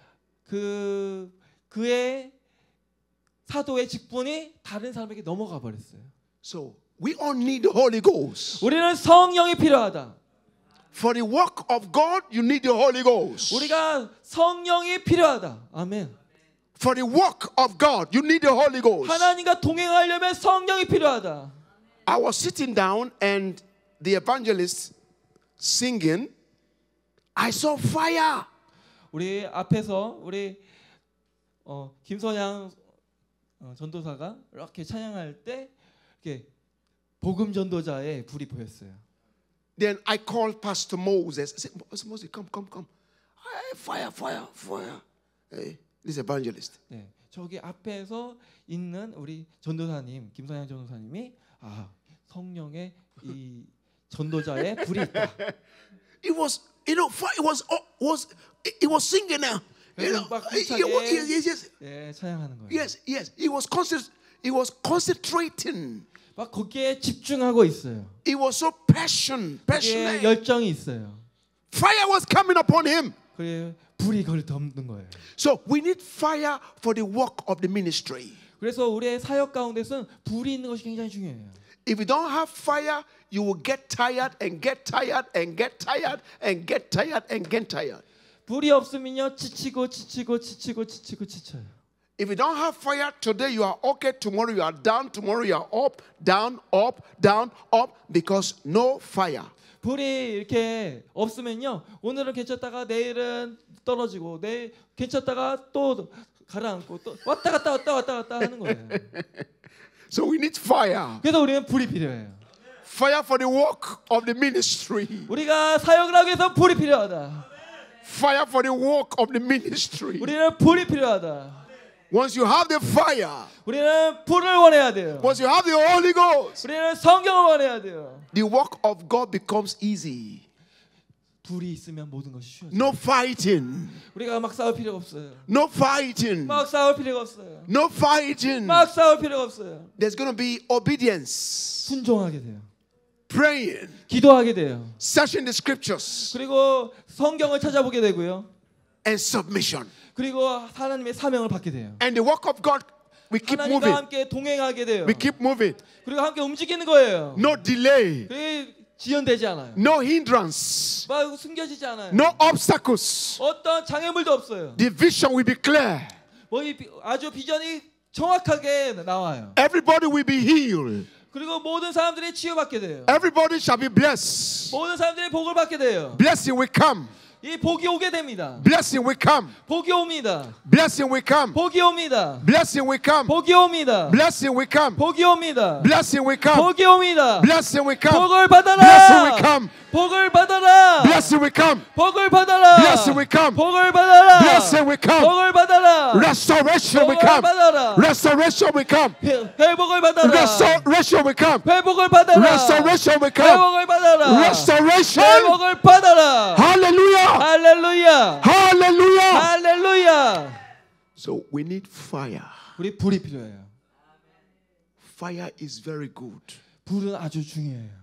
그의 사도의 직분이 다른 사람에게 넘어가 버렸어요. So we all need the Holy Ghost. 우리는 성령이 필요하다. For the work of God, you need the Holy Ghost. 우리가 성령이 필요하다. 아멘. For the work of God, you need the Holy Ghost. 하나님과 동행하려면 성령이 필요하다. I was sitting down and the evangelist singing. I saw fire. 우리 앞에서 우리 김선양 전도사가 이렇게 찬양할 때 이렇게 복음 전도자의 불이 보였어요. Then I called Pastor Moses. I said, Moses, come. Hey, fire. Hey, this evangelist. 네, 저기 앞에서 있는 우리 전도사님, 김선양 전도사님이 성령의 이 전도자의 불이 있다. It was, it was singing now. 네, 찬양하는 거예요. Yes. He was concentrating. 막 거기에 집중하고 있어요. He was so passionate. 열정이 있어요. Fire was coming upon him. 그래 불이 그걸 덮는 거예요. So we need fire for the work of the ministry. 그래서 우리의 사역 가운데서는 불이 있는 것이 굉장히 중요해요. If you don't have fire, you will get tired and get tired and get tired and get tired and get tired. 불이 없으면요 지치고. If you don't have fire today, you are okay. Tomorrow you are down. Tomorrow you are up, down, because no fire. 불이 이렇게 없으면요 오늘은 괜찮다가 내일은 떨어지고 내일 괜찮다가 또 가라앉고 또 왔다 갔다 하는 거예요. So we need fire. 그래서 우리는 불이 필요해요. Fire for the work of the ministry. 우리가 사역을 하기 위해서 불이 필요하다. Fire for the work of the ministry. 우리는 불이 필요하다. Once you have the fire, 우리는 불을 원해야 돼요. once you have the Holy Ghost, 우리는 성경을 원해야 돼요. the work of God becomes easy. 불이 있으면 모든 것이 쉬워져요. No fighting. 우리가 막 싸울 필요가 없어요. No fighting. 막 싸울 필요가 없어요. No fighting. 막 싸울 필요가 없어요. There's going to be obedience. 순종하게 돼요. Praying. 기도하게 돼요. Searching the scriptures. 그리고 성경을 찾아보게 되고요. And submission. 그리고 하나님의 사명을 받게 돼요. And the work of God, we keep 하나님과 moving. 함께 동행하게 돼요. We keep moving. 그리고 함께 움직이는 거예요. No delay. 그게 지연되지 않아요. No hindrance. 막 숨겨지지 않아요. No obstacles. 어떤 장애물도 없어요. The vision will be clear. 아주 비전이 정확하게 나와요. Everybody will be healed. 그리고 모든 사람들이 치유받게 돼요. Everybody shall be blessed. 모든 사람들이 복을 받게 돼요. Blessing will come. 이 복이 오게 됩니다. Blessing will come. 복이 옵니다. Blessing will come. 복이 옵니다. Blessing will come. 복이 옵니다. Blessing will come. 복이 옵니다. Blessing will come. 복이 옵니다. Blessing will come. 복을 받아라. Blessing will come. 복을 받아라. Blessing will come. 복을 받아라. Blessing will come. 복을 받아라. Blessing will come. 복을 받아라. Restoration will 복을 come. 받아라. Restoration will come. 회복을 받아라. Restoration will come. 회복을 받아라. Restoration will come. 회복을 받아라. Restoration. 회복을 받아라. Hallelujah. 할렐루야. Hallelujah. 할렐루야. So we need fire. 우리 불이 필요해요. Fire is very good 불은 아주 중요해요.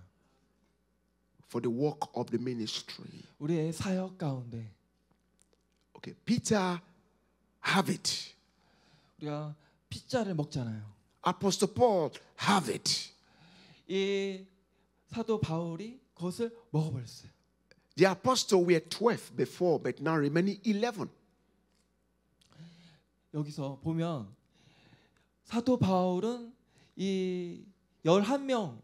for the work of the ministry. 우리의 사역 가운데 Okay, Peter have it. 우리가 피자를 먹잖아요. Apostle Paul have it. 이 사도 바울이 그것을 먹어버렸어요. The apostle were 12 before, but now remaining 11. 여기서 보면 사도 바울은 이 11명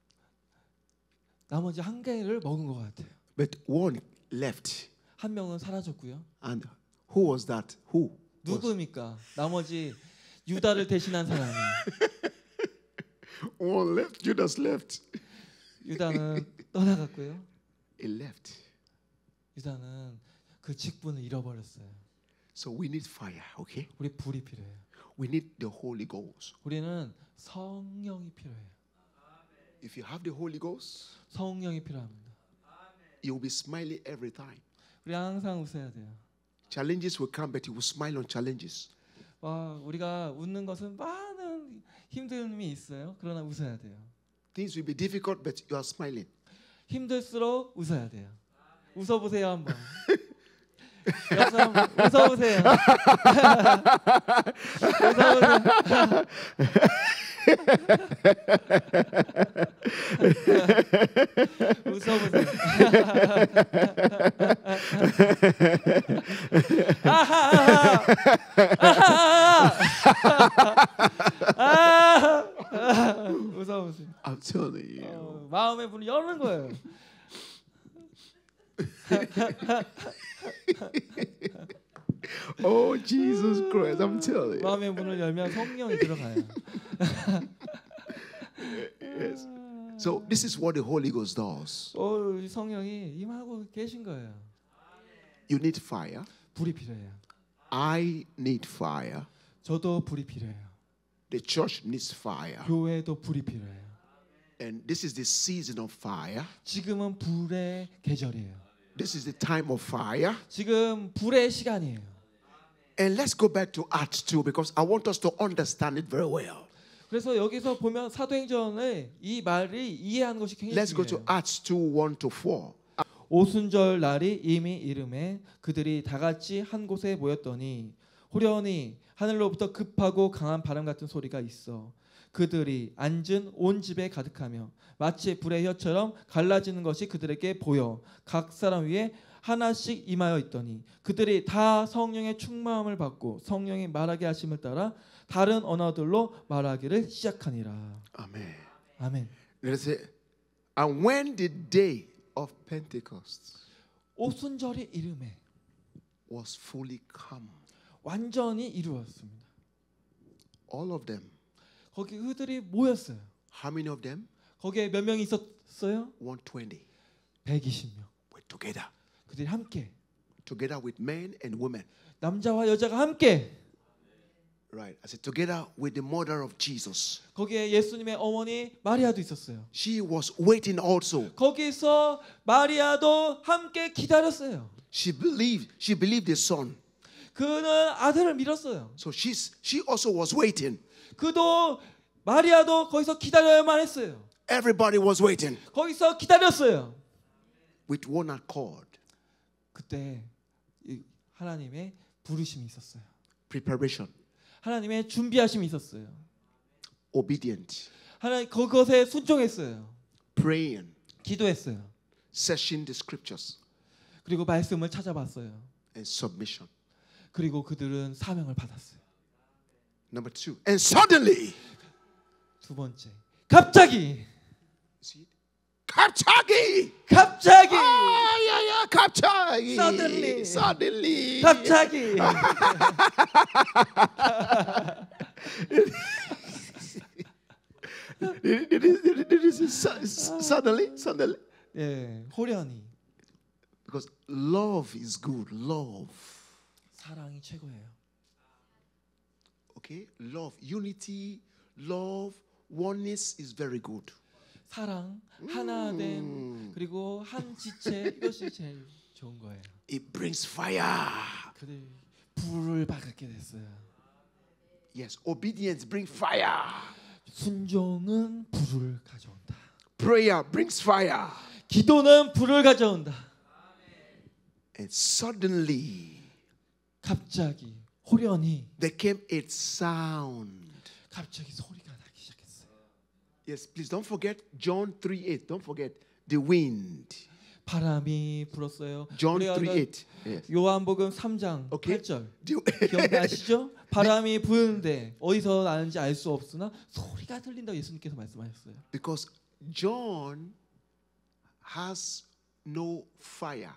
나머지 한 개를 먹은 것 같아요. But one left. 한 명은 사라졌고요. And who was that? Who? 누구입니까? 나머지 유다를 대신한 사람이. One left. Judas left. 유다는 떠나갔고요. He left. 유다는 그 직분을 잃어버렸어요. So we need fire, okay? 우리 불이 필요해요. We need the Holy Ghost. 우리는 성령이 필요해요. If you have the Holy Ghost, 성령이 필요합니다. you will be smiling every time. 우리 항상 웃어야 돼요. Challenges will come, but you will smile on challenges. 와, 우리가 웃는 것은 많은 힘듦이 있어요. 그러나 웃어야 돼요. Things will be difficult, but you are smiling. 힘들수록 웃어야 돼요. 웃어보세요 한번. 옆 사람 웃어보세요. 웃어보세요. 웃어보세요. 웃어보세요. I'm telling you. 마음의 문을 여는 거예요. Oh, Jesus Christ, I'm telling you. 마음의 문을 열면 성령이 들어가요. Yes. So this is what the Holy Ghost does. 이 성령이 임하고 계신 거예요. You need fire. 불이 필요해요. I need fire. 저도 불이 필요해요. The church needs fire. 교회도 불이 필요해요. And this is the season of fire. 지금은 불의 계절이에요. This is the time of fire. 지금 불의 시간이에요. And let's go back to Acts 2 because I want us to understand it very well. 그래서 여기서 보면 사도행전의 이 말이 이해하는 것이 굉장히 Let's go to 중요해요. Acts 2, 1 to 4. 오순절 날이 이미 이름에 그들이 다 같이 한 곳에 모였더니 호련히 하늘로부터 급하고 강한 바람 같은 소리가 있어 그들이 앉은 온 집에 가득하며 마치 불의 혀처럼 갈라지는 것이 그들에게 보여 각 사람 위에 하나씩 임하여 있더니 그들이 다 성령의 충만함을 받고 성령이 말하게 하심을 따라 다른 언어들로 말하기를 시작하니라. Amen. 아멘. Let's say, and when the day of Pentecost 오순절의 이름에 was fully come, 완전히 이루었습니다. all of them, 거기 그들이 모였어요. how many of them? 거기에 몇 명이 있었어요? 120 120명. were together. 그들이 함께 Together with men and women. 남자와 여자가 함께 Right. I said together with the mother of Jesus. 거기에 예수님의 어머니 마리아도 있었어요. She was waiting also. 거기서 마리아도 함께 기다렸어요. She believed the son. 그는 아들을 믿었어요. So she also was waiting. 그도 마리아도 거기서 기다려야만 했어요. Everybody was waiting 거기서 기다렸어요. with one accord. 그때 이 하나님의 부르심이 있었어요. Preparation, 하나님의 준비하심이 있었어요. obedient, 하나님 그것에 순종했어요. praying, 기도했어요. searching the scriptures, 그리고 말씀을 찾아봤어요. and submission. 그리고 그들은 사명을 받았어요. Number 2. And suddenly, 두 번째, 갑자기 see, 갑자기, 갑자기 갑자기, Suddenly. 갑자기 suddenly. 예, 호련히 Because love is good. Love. 사랑이 최고예요. Okay? Love, unity, love, oneness is very good. 사랑, 하나됨, 그리고 한 지체 이것이 제일 좋은 거예요. It brings fire. 그들 불을 받게 됐어요. Yes, obedience brings fire. 순종은 불을 가져온다. Prayer brings fire. 기도는 불을 가져온다. And suddenly, 갑자기 호련히 there came a sound. 갑자기 소리가 나기 시작했어요. Yes, please don't forget John 3:8. Don't forget the wind. 바람이 불었어요. John 우리가 3:8. Yes. 요한복음 3장 Okay. 8절 The- 기억나시죠? 바람이 부는데 어디서 나는지 알 수 없으나 소리가 들린다고 예수님께서 말씀하셨어요. Because John has no fire.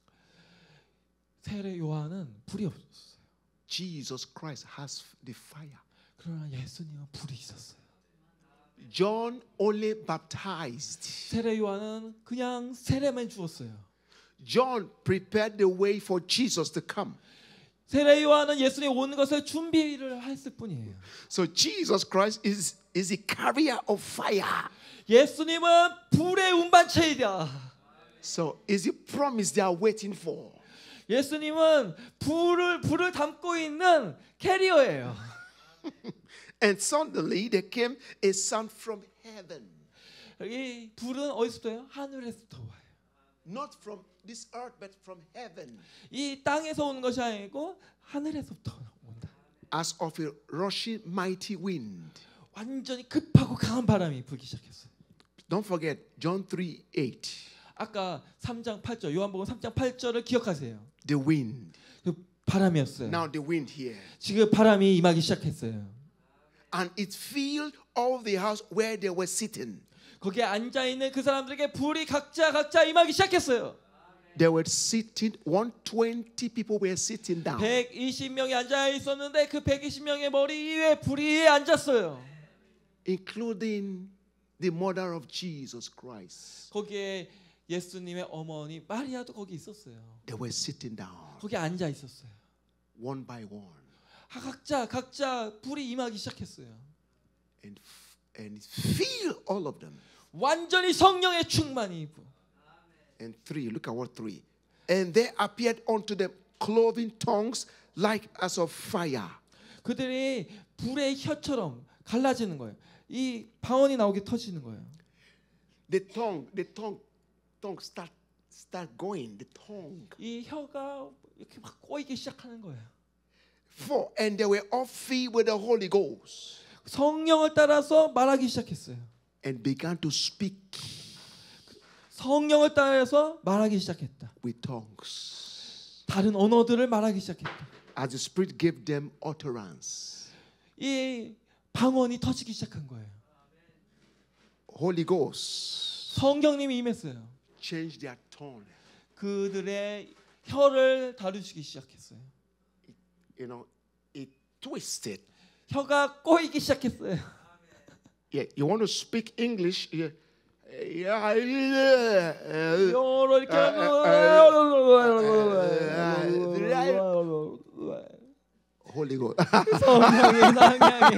세례 요한은 불이 없었어요. Jesus Christ has the fire. 그러나 예수님은 불이 있었어요. John only baptized. 세례 요한은 그냥 세례만 주었어요. John prepared the way for Jesus to come. 세례 요한은 예수님 오는 것을 준비를 했을 뿐이에요. So Jesus Christ is a carrier of fire. 예수님은 불의 운반체이다. So is the promise they are waiting for. 예수님은 불을 담고 있는 캐리어예요. And suddenly there came a sound from heaven. 이 불은 어디서부터 와요? 하늘에서부터 와요. Not from this earth, but from heaven. 이 땅에서 오는 것이 아니고 하늘에서부터 온다. As of a rushing mighty wind. 완전히 급하고 강한 바람이 불기 시작했어요. Don't forget John 3:8. 아까 3장 8절 요한복음 3장 8절을 기억하세요. The wind. 그 바람이었어요. Now the wind here. 지금 바람이 임하기 시작했어요. And it filled all the house where they were sitting. 거기에 앉아 있는 그 사람들에게 불이 각자 임하기 시작했어요. They were sitting. 120 people were sitting down. 120명이 앉아 있었는데 그 120명의 머리 위에 불이 앉았어요. Including the mother of Jesus Christ. 거기에 예수님의 어머니 마리아도 거기 있었어요. They were sitting down. 거기 앉아 있었어요. One by one. 각자 불이 임하기 시작했어요. And it filled all of them. 완전히 성령의 충만이. And 3, look at what 3. And there appeared unto them cloven tongues like as of fire. 그들이 불의 혀처럼 갈라지는 거예요. 이 방언이 나오게 터지는 거예요. The tongue start going. The tongue. 이 혀가 이렇게 막 꼬이기 시작하는 거예요. 4, and they were all filled with the Holy Ghost. 성령을 따라서 말하기 시작했어요. And began to speak 성령을 따라서 말하기 시작했다. with tongues. 다른 언어들을 말하기 시작했다. As the Spirit gave them utterance. 이 방언이 터지기 시작한 거예요. Holy Ghost 성령님이 임했어요. changed their tone. 그들의 혀를 다루시기 시작했어요. You know, it twisted. 혀가 꼬이기 시작했어요. Yeah, you want to speak English? Yeah. 영어로 이렇게 Holy Ghost. 성령의 낭양에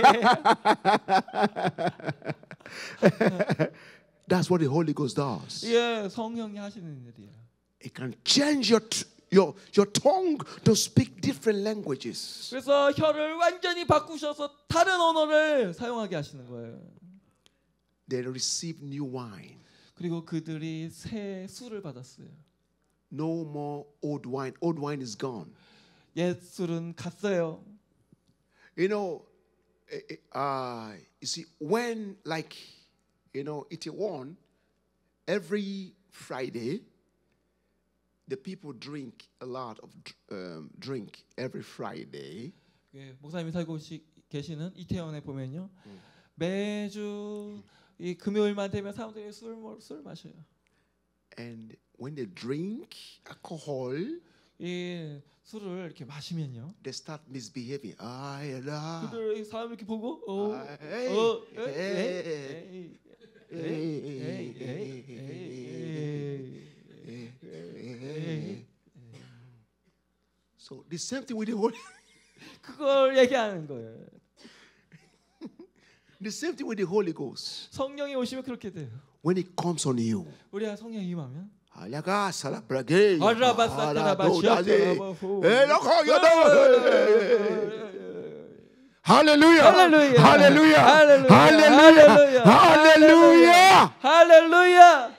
That's what the Holy Ghost does. 예, 성령이 하시는 일이에요. It can change your tongue to speak different languages. 그래서 혀를 완전히 바꾸셔서 다른 언어를 사용하게 하시는 거예요. They receive new wine. 그리고 그들이 새 술을 받았어요. No more old wine. Old wine is gone. 옛 술은 갔어요. You know, you see, when Itaewon, every Friday, the people drink a lot of drink every Friday. 예, 목사님이 살고 계시는 이태원에 보면요, 매주 이 금요일만 되면 사람들이 술 마셔요. And when they drink alcohol, 이 술을 이렇게 마시면요, they start misbehaving. 그들 사람 이렇게 보고 So the same thing with the Holy. 그걸 얘기하는 거예요. The same thing with the Holy Ghost. 성령이 오시면 그렇게 돼요. When it comes on you. 우리가 성령이 임하면 Hallelujah. 할렐루야. Hallelujah. 할렐루야. Hallelujah. 할렐루야.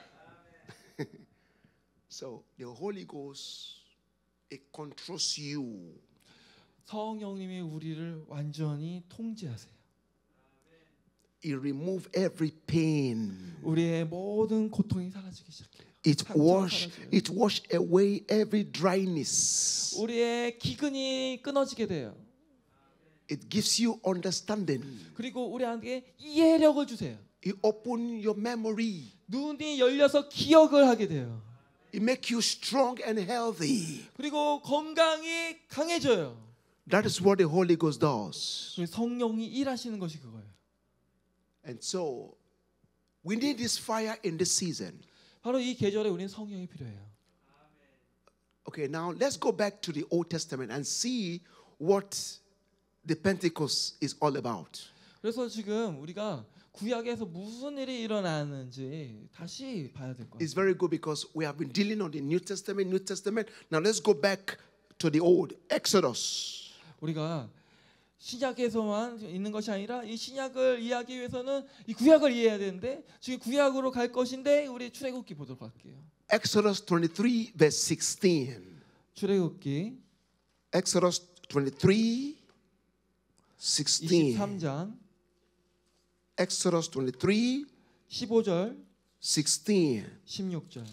So the Holy Ghost, it controls you. 성령님이 우리를 완전히 통제하세요. It removes every pain. 우리의 모든 고통이 사라지기 시작해요. It wash away every dryness. 우리의 기근이 끊어지게 돼요. It gives you understanding. 그리고 우리한테 이해력을 주세요. It opens your memory. 눈이 열려서 기억을 하게 돼요. It makes you strong and healthy. 그리고 건강이 강해져요. That is what the Holy Ghost does. 성령이 일하시는 것이 그거예요. And so we need this fire in this season. 바로 이 계절에 우리는 성령이 필요해요. Okay, now let's go back to the Old Testament and see what the Pentecost is all about. 그래서 지금 우리가 구약에서 무슨 일이 일어나는지 다시 봐야 될 거예요. It's very good because we have been dealing on the New Testament. Now let's go back to the Old Exodus. 우리가 신약에서만 있는 것이 아니라 이 신약을 이해하기 위해서는 이 구약을 이해해야 되는데 지금 구약으로 갈 것인데 우리 출애굽기 보도록 할게요. Exodus 23 verse 16. 출애굽기 Exodus 23 16. 23장 Exodus 23 15절 16. 16절.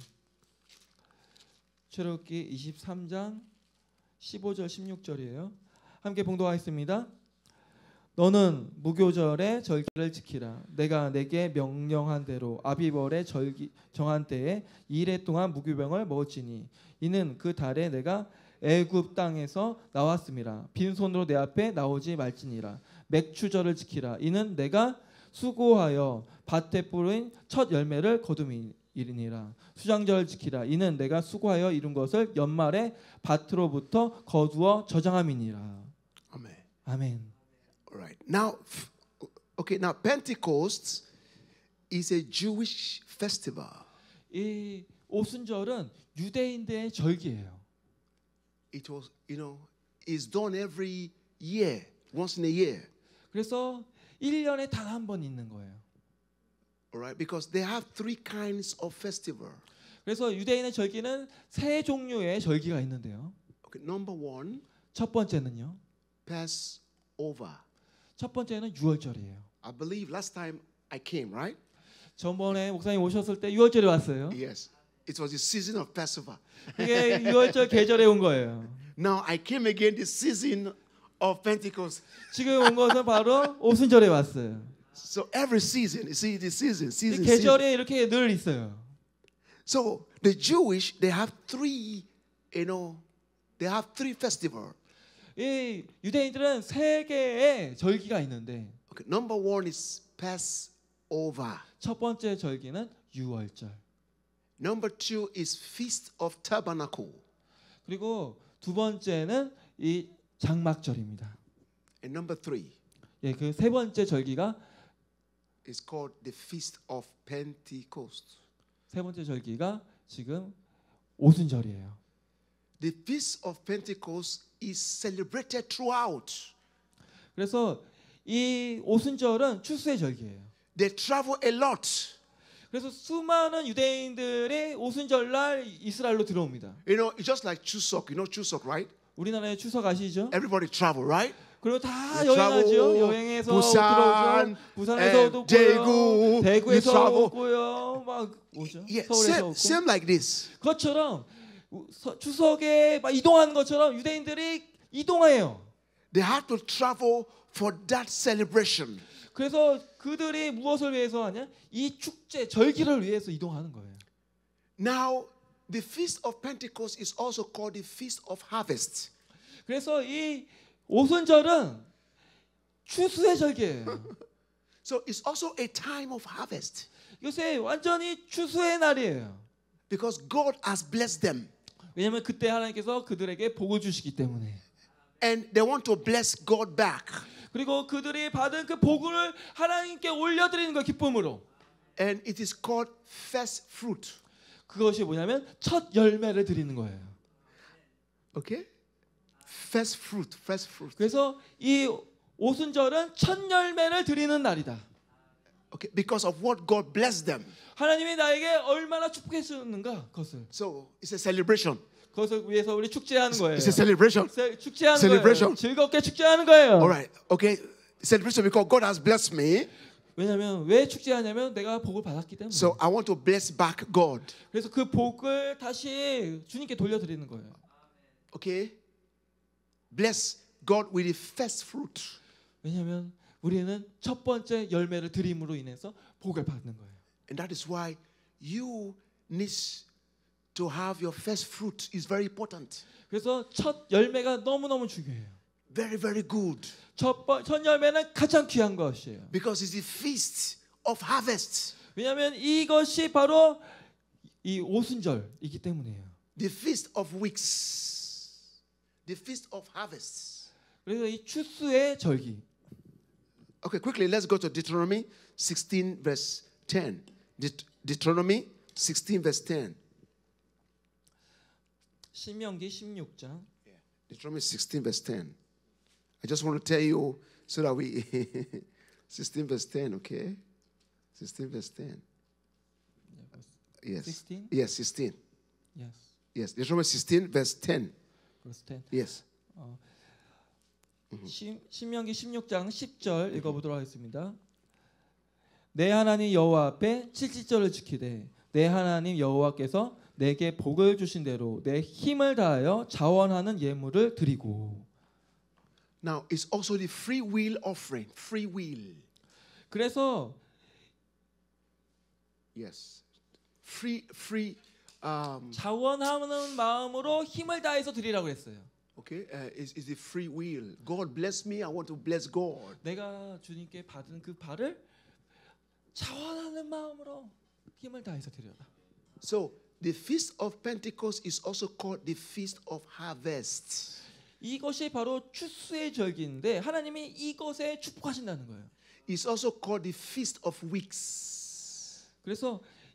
출애굽기 23장 15절 16절이에요. 함께 봉독하겠습니다. 너는 무교절의 절기를 지키라. 내가 내게 명령한 대로 아비벌의 절기 정한 때에 2일 동안 무교병을 먹었지니 이는 그 달에 내가 애굽 땅에서 나왔음이라. 빈손으로 내 앞에 나오지 말지니라. 맥추절을 지키라. 이는 내가 수고하여 밭에 뿌린 첫 열매를 거둠이니라. 수장절을 지키라. 이는 내가 수고하여 이룬 것을 연말에 밭으로부터 거두어 저장함이니라. Amen. 아멘. All right. Now, now Pentecost is a Jewish festival. 이 오순절은 유대인들의 절기예요. It was, is done every year, once in a year. 그래서 1년에 단 한 번 있는 거예요. All right, because they have three kinds of festival. 그래서 유대인의 절기는 세 종류의 절기가 있는데요. Okay, number one, 첫 번째는요. Passover. 첫 번째는 유월절이에요. I believe last time I came, right? 전번에 목사님 오셨을 때 유월절에 왔어요. Yes. It was the season of Passover. 이게 유월절 계절에 온 거예요. Now I came again the season of Pentecost. 지금 온 것은 바로 오순절에 왔어요. So every season, you see, the season. 이 계절에 이렇게 늘 있어요. So the Jewish, they have three festivals. 이 유대인들은 세 개의 절기가 있는데, Okay, number one is Passover. 첫 번째 절기는 유월절. Number two is Feast of Tabernacle. 그리고 두 번째는 이 장막절입니다. And number three 예, 그 세 번째 절기가 is called the Feast of Pentecost. 세 번째 절기가 지금 오순절이에요. The Feast of Pentecost is celebrated throughout. 그래서 이 오순절은 추수의 절기예요. They travel a lot. 그래서 수많은 유대인들이 오순절날 이스라엘로 들어옵니다. It's just like Chuseok. You know Chuseok, right? 우리나라에 추석 아시죠? Everybody travel, right? 그리고 다 You 여행하죠. travel, 여행해서 부산, 들어오죠. 부산에서도 오고요. 대구, 대구에서 you travel. 오고요. 막 오죠. Yeah, 서울에서 오고. same like this. 그것처럼 추석에 막 이동하는 것처럼 유대인들이 이동해요. They have to travel for that celebration. 그래서 그들이 무엇을 위해서 하냐? 이 축제, 절기를 위해서 이동하는 거예요. Now, the Feast of Pentecost is also called the Feast of Harvest. 그래서 이 오순절은 추수의 절기예요. So it's also a time of harvest 요새 완전히 추수의 날이에요. because God has blessed them 왜냐하면 그때 하나님께서 그들에게 복을 주시기 때문에. and they want to bless God back. 그리고 그들이 받은 그 복을 하나님께 올려드리는 거 기쁨으로. And it is called first fruit. 그것이 뭐냐면 첫 열매를 드리는 거예요. Okay? First fruit, first fruit. 그래서 이 오순절은 첫 열매를 드리는 날이다. Okay, because of what God blessed them. 하나님이 나에게 얼마나 축복해 주는가 그것을. So it's a celebration. 그것을 위해서 우리 축제하는 거예요. It's a celebration. 축제하는 Celebration. 거예요. 즐겁게 축제하는 거예요. All right. Okay. Celebration because God has blessed me. 왜냐하면 왜 축제하냐면 내가 복을 받았기 때문에. So I want to bless back God. 그래서 그 복을 다시 주님께 돌려드리는 거예요. Okay. Bless God with the first fruit. 왜냐하면 우리는 첫 번째 열매를 드림으로 인해서 복을 받는 거예요. And that is why you need to have your first fruit is very important. 그래서 첫 열매가 너무너무 중요해요. Very, very good. 첫 열매는 가장 귀한 것이에요. Because it's the feast of harvest. 왜냐하면 이것이 바로 이 오순절이기 때문이에요. The feast of weeks. The feast of harvest. 그래서 이 추수의 절기. Okay, quickly, let's go to Deuteronomy 16 verse 10. Deuteronomy 16 verse 10. 신명기 16장. Deuteronomy 16 verse 10. I just want to tell you so that we 16 verse 10, okay? 16 verse 10. Yes. 16? Yes, 16. Yes. Yes, Deuteronomy 16 verse 10. Verse 10. Yes. 신명기 16장 10절 읽어보도록 하겠습니다. 내 하나님 여호와 앞에 칠칠절을 지키되 내 하나님 여호와께서 내게 복을 주신 대로 내 힘을 다하여 자원하는 예물을 드리고. Now, it's also the free will offering. Free will. 그래서 Yes. Free 자원하는 마음으로 힘을 다해서 드리라고 했어요. okay, is the free will. God bless me, I want to bless God. 내가 주님께 받은 그 발을 자원하는 마음으로 힘을 다해서 드려라. So, the feast of Pentecost is also called the feast of harvest. 이것이 바로 추수의 절기인데 하나님이 이것에 축복하신다는 거예요. It's also called the feast of weeks. 그래서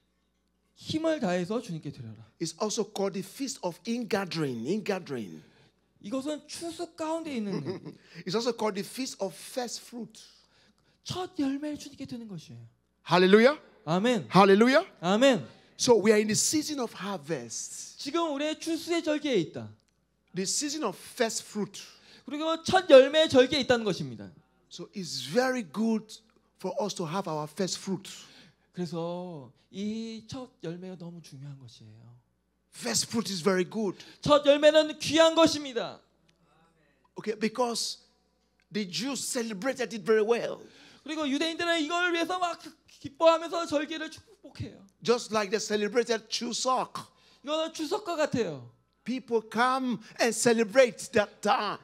힘을 다해서 주님께 드려라. It's also called the feast of ingathering. Ingathering. 이것은 추수 가운데 있는 It's also called the feast of first fruit. 첫 열매를 주님께 드는 것이에요. Hallelujah. 아멘. Hallelujah. 아멘. So we are in the season of harvest. 지금 우리의 추수의 절기에 있다. The season of first fruit. 그리고 첫 열매의 절기에 있다는 것입니다. So it's very good for us to have our first fruit. 그래서 이 첫 열매가 너무 중요한 것이에요. First fruit is very good. 첫 열매는 귀한 것입니다. Okay, because the Jews celebrated it very well. 그리고 유대인들은 이걸 위해서 막 기뻐하면서 절기를 축복해요. Just like they celebrated Chuseok. 이거는 추석과 같아요. People come and celebrate that time.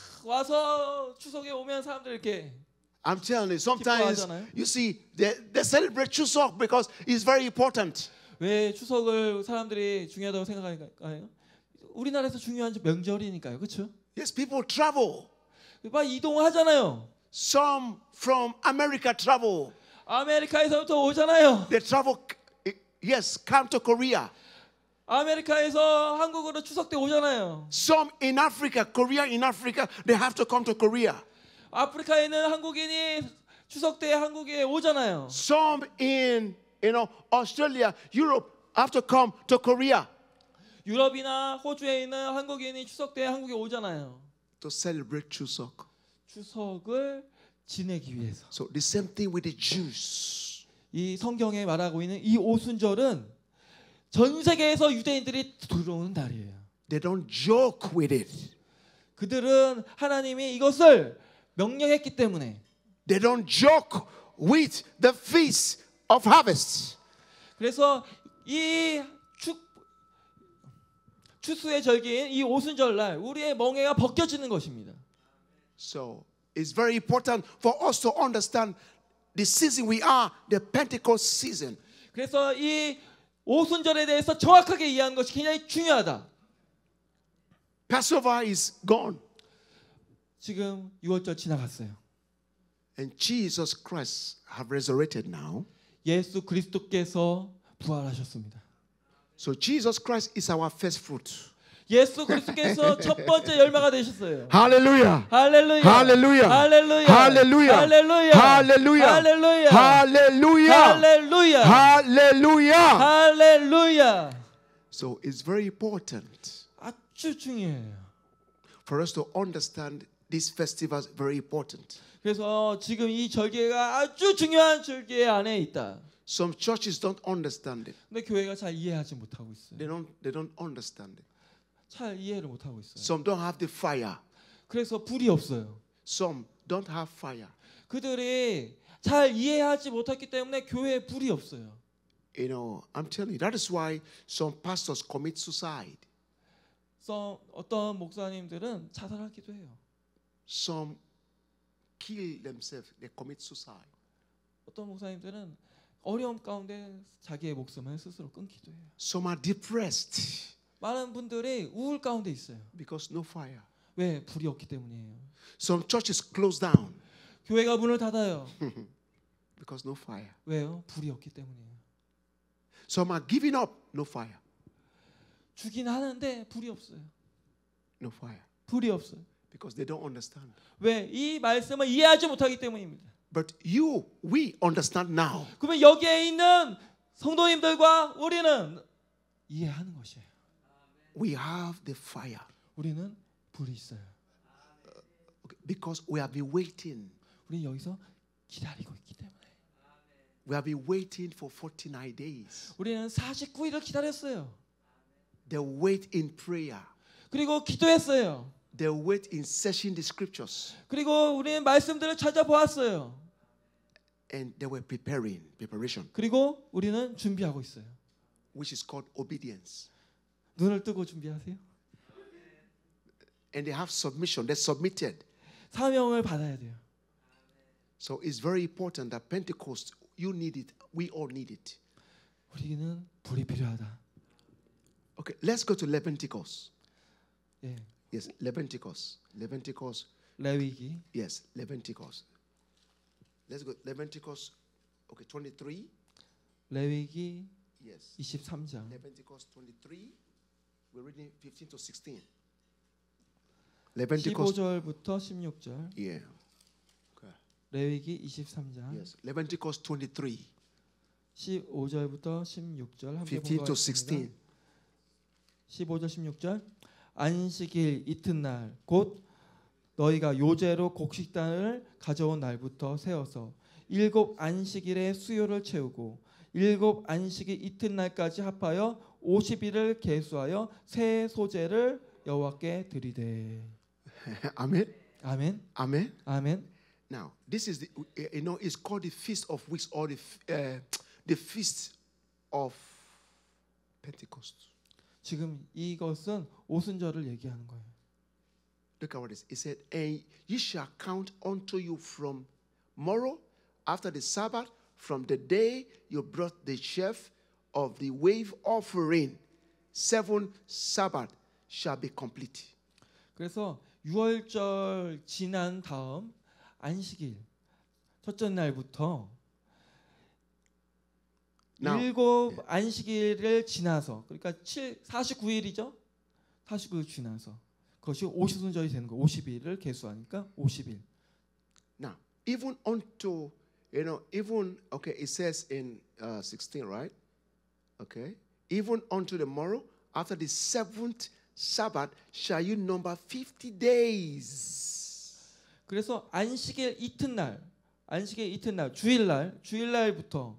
와서 추석에 오면 사람들 이렇게 I'm telling you, sometimes 기뻐하잖아요. you see they celebrate Chuseok because it's very important. 왜 추석을 사람들이 중요하다고 생각할까요? 우리나라에서 중요한 명절이니까요. 그렇죠? Yes, people travel. 막 이동하잖아요. Some from America travel. 아메리카에서부터 오잖아요. They travel, yes, come to Korea. 아메리카에서 한국으로 추석 때 오잖아요. Some in Africa, Korea in Africa, they have to come to Korea. 아프리카에 있는 한국인이 추석 때 한국에 오잖아요. Some in, Australia, Europe have to come to Korea. 유럽이나 호주에 있는 한국인이 추석 때 한국에 오잖아요. To celebrate Chuseok. 추석을 지내기 위해서. So the same thing with the Jews. 이 성경에 말하고 있는 이 오순절은 전 세계에서 유대인들이 들어오는 날이에요. They don't joke with it. 그들은 하나님이 이것을 명령했기 때문에 They don't joke with the feast of harvest. 그래서 이 추수의 절기인 이 오순절날 우리의 멍에가 벗겨지는 것입니다. So it's very important for us to understand the season we are, the Pentecost season. 그래서 이 오순절에 대해서 정확하게 이해하는 것이 굉장히 중요하다. Passover is gone. 지금 6월절 지나갔어요. And Jesus Christ have resurrected now. 예수 그리스도께서 부활하셨습니다. So Jesus Christ is our first fruit. 예수 그리스도께서 첫 번째 열매가 되셨어요. Hallelujah. 할렐루야. Hallelujah. 할렐루야. Hallelujah. 할렐루야. Hallelujah. 할렐루야. Hallelujah. 할렐루야. Hallelujah. 할렐루야. So it's very important. 아주 중요해요. For us to understand these festivals, very important. 그래서 지금 이 절기가 아주 중요한 절기 안에 있다. Some churches don't understand it. 근데 교회가 잘 이해하지 못하고 있어요. They don't understand it. 잘 이해를 못하고 있어요. Some don't have the fire. 그래서 불이 없어요. Some don't have fire. 그들이 잘 이해하지 못했기 때문에 교회에 불이 없어요. You know, I'm telling you, that is why some pastors commit suicide. 그래서 어떤 목사님들은 자살하기도 해요. Some kill themselves. They commit suicide. 어떤 목사님들은 어려움 가운데 자기의 목숨을 스스로 끊기도 해요. Some are depressed 많은 분들이 우울 가운데 있어요. because no fire. 왜? 불이 없기 때문이에요. Some churches close down 교회가 문을 닫아요. because no fire. 왜요? 불이 없기 때문이에요. Some are giving up, no fire. 주긴 하는데 불이 없어요. No fire. 불이 없어요. Because they don't understand. 왜? 이 말씀을 이해하지 못하기 때문입니다. But we understand now. 그러면 여기에 있는 성도님들과 우리는 이해하는 것이에요. We have the fire. 우리는 불이 있어요. Because we have been waiting. 우리 여기서 기다리고 있기 때문에. We have been waiting for 49 days. 우리는 49일을 기다렸어요. They wait in prayer. 그리고 기도했어요. They wait in searching the scriptures. 그리고 우리는 말씀들을 찾아보았어요. And they were preparation. 그리고 우리는 준비하고 있어요. Which is called obedience. 눈을 뜨고 준비하세요. And they have submission. They submitted. 사명을 받아야 돼요. So it's very important that Pentecost, you need it. We all need it. 우리는 불이 필요하다. Okay, let's go to Leviticus. 예, Yes, Leviticus. 레위기. Yes, Leviticus. Let's go. Leviticus. Okay, 23. 레위기 Yes. 23장. Leviticus 23. We're reading 15 to 16. Leviticus. 15절부터 16절. Yeah. Okay. 레위기 23장. Yes. Leviticus 23. 15절부터 16절 함께 15 to 보겠습니다. 16. 15절 16절 안식일 이튿날 곧 너희가 요제로 곡식단을 가져온 날부터 세어서 7 안식일의 수요를 채우고 7 안식일 이튿날까지 합하여 50일을 계수하여 새 소제를 여호와께 드리되. Amen. 아멘. Amen. 아멘. Now, this is it's called the Feast of Weeks or the Feast of Pentecost. 지금 이것은 오순절을 얘기하는 거예요. Look at what it is. It said, "And ye shall count unto you from morrow after the Sabbath, from the day you brought the sheaf of the wave offering, 7 Sabbath shall be complete." 그래서 6월절 지난 다음 안식일 첫째 날부터 Now, 7 안식일을 지나서 그러니까 49일이죠. 49일 지나서 그것이 50순절이 되는 거예요. 50일을 계수하니까 50일. now, even unto, okay, it says in 16, right? Okay. Even unto the morrow, after the 7th Sabbath, shall you number 50 days. 그래서 안식일 이튿날, 주일날부터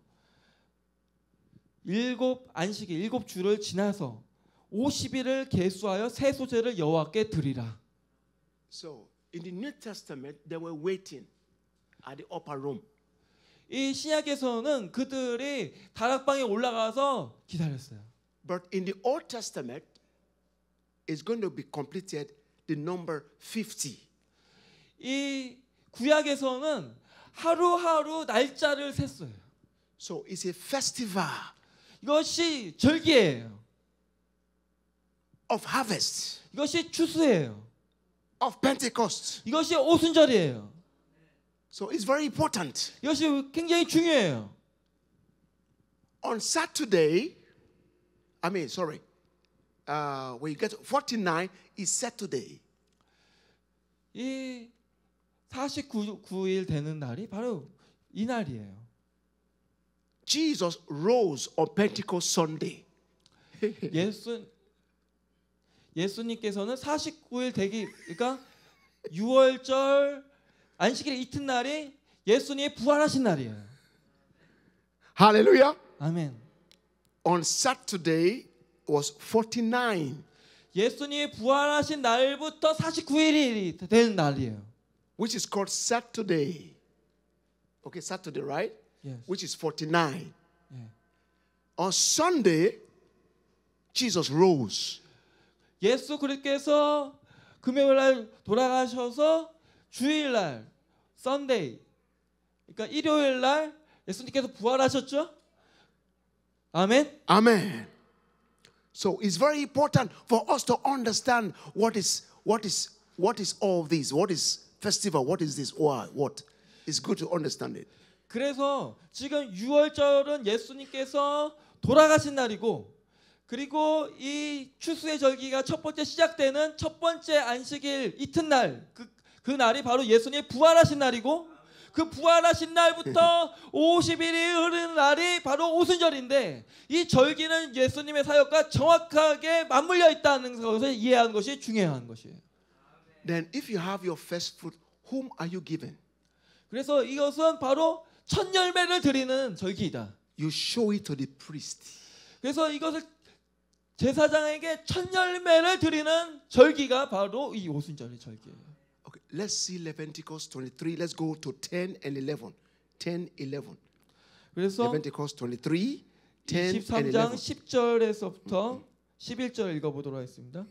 7 안식일, 7주를 지나서 50일을 계수하여 새 소제를 여호와께 드리라. So, in the New Testament, they were waiting at the upper room. 이 신약에서는 그들이 다락방에 올라가서 기다렸어요. But in the Old Testament, it's going to be completed the number 50. 이 구약에서는 하루하루 날짜를 셌어요. So it's a festival 이것이 절기예요. of harvest, 이것이 추수예요. of Pentecost. 이것이 오순절이에요. So it's very important. 이것이 굉장히 중요해요. On Saturday, when you get 49, is Saturday. 이 49일 되는 날이 바로 이 날이에요. Jesus rose on Pentecost Sunday. 예수님께서는 49일 되기 그러니까 6월절 안식일 이튿날이 예수님이 부활하신 날이에요. Hallelujah. 아멘. On Saturday was 49. 예수님이 부활하신 날부터 49일이 된 날이에요. Which is called Saturday. Okay, Saturday, right? Yes. Which is 49. 예. On Sunday, Jesus rose. 예수 그리스도께서 금요일 날 돌아가셔서 주일 날 Sunday 그러니까 일요일 날 예수님께서 부활하셨죠? 아멘. Amen. So it's very important for us to understand what is all this. What is festival? What is this? What? It's good to understand it. 그래서 지금 6월절은 예수님께서 돌아가신 날이고 그리고 이 추수의 절기가 첫 번째 시작되는 첫 번째 안식일 이튿날 그 날이 바로 예수님이 부활하신 날이고 그 부활하신 날부터 50일이 흐르는 날이 바로 오순절인데 이 절기는 예수님의 사역과 정확하게 맞물려 있다는 것을 이해하는 것이 중요한 것이에요. Then if you have your first fruit, whom are you giving? 그래서 이것은 바로 첫 열매를 드리는 절기이다. You show it to the priest. 그래서 이것을 제사장에게 첫 열매를 드리는 절기가 바로 이 오순절의 절기예요. Okay, let's see Leviticus 23. Let's go to 10 and 11. 10, 11. 그래서 Leviticus 23, 10 and 13장 11. 10절에서부터 11절 읽어보도록 하겠습니다.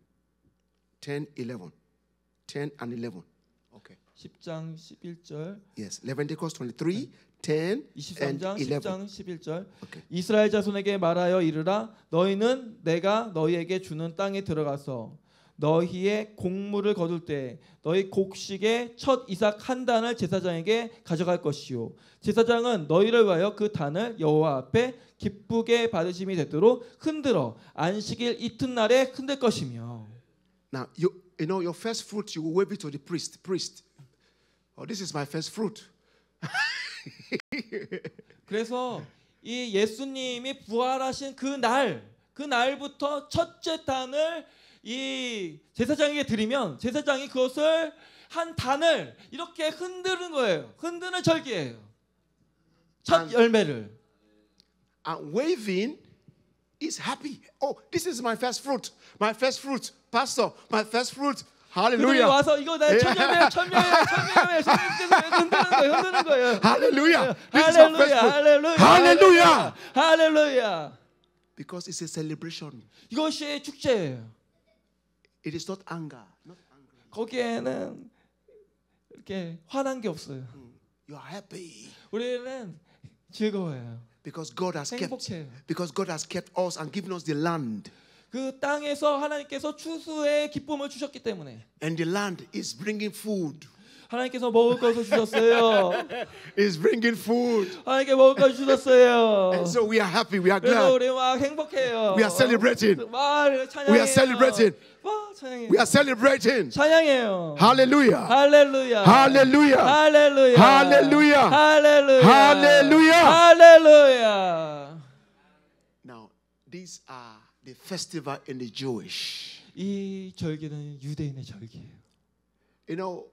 10, 11. 10 and 11. Okay. 10장 11절 Yes, Leviticus 23, 10 and 23장 11. 10장 11절 Okay. 이스라엘 자손에게 말하여 이르라 너희는 내가 너희에게 주는 땅에 들어가서 너희의 곡물을 거둘 때 너희 곡식의 첫 이삭 한 단을 제사장에게 가져갈 것이요 제사장은 너희를 위하여 그 단을 여호와 앞에 기쁘게 받으심이 되도록 흔들어 안식일 이튿날에 흔들 것이며. Now you know your first fruit you will wave it to the priest. Priest, oh, this is my first fruit. 그래서 이 예수님이 부활하신 그 날부터 첫째 단을 이 제사장에게 드리면 제사장이 그것을 한 단을 이렇게 흔드는 거예요. 흔드는 절기예요. 첫 열매를. And waving is happy. Oh, this is my first fruit. My first fruit, Pastor. My first fruit. 그들이 Hallelujah. 와서 이거 내 첫 열매야, 첫 열매야. 흔드는 거예요. Hallelujah. This is my first 할렐루야, fruit. 할렐루야, Hallelujah. 할렐루야. Because it's a celebration. 이것이 축제예요. It is not anger. Not anger. 거기에는 이렇게 화난 게 없어요. You are happy 우리는 즐거워요. because God has kept. 행복해요. Because God has kept us and given us the land. 그 땅에서 하나님께서 추수의 기쁨을 주셨기 때문에 And the land is bringing food. 하나님께서 먹을 것을 주셨어요. Is bringing food. 하나님께 먹을 것을 주셨어요. And so we are happy. We are 그래서 glad. 우리 막 행복해요. We are celebrating. 막 찬양해요. We are celebrating. 와, 찬양해요. We are celebrating. 찬양해요. Hallelujah. 할렐루야. Hallelujah. 할렐루야. Hallelujah. 할렐루야. Hallelujah. 할렐루야. Now, these are the festival in the Jewish. 이 절기는 유대인의 절기예요. You know,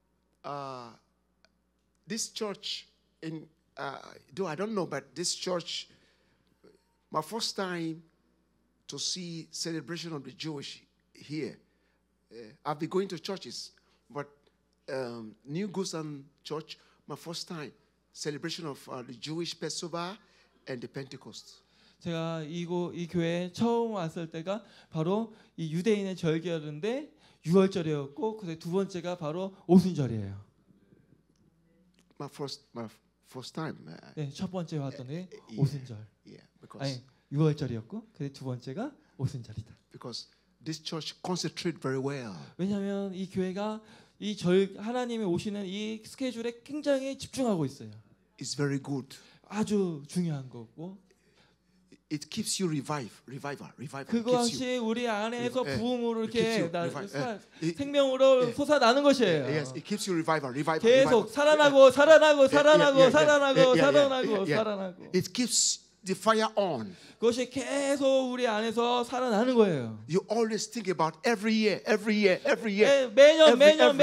this church in though I don't know, but this church, my first time to see celebration of the Jewish here. I've been going to churches, but New Gusan Church, my first time celebration of the Jewish Passover and the Pentecost. 제가 이 교회에 처음 왔을 때가 바로 이 유대인의 절기였는데 6월절이었고 그다음에 두 번째가 바로 오순절이에요. My first time. 네, 첫 번째 왔던 게 오순절. Yeah, because 아니 6월절이었고 그다음에 두 번째가 오순절이다. because this church concentrate very well. 왜냐하면 이 교회가 하나님이 오시는 이 스케줄에 굉장히 집중하고 있어요. It's very good. 아주 중요한 거고. It keeps you revival. 그것이 우리 안에서 부흥으로 이렇게 revive. 생명으로 솟아나는 것이에요. Yes, it keeps you revival. 계속 살아나고. It keeps the fire on. 그것이 계속 우리 안에서 살아나는 거예요. You always think about every year, every year, every year. 매년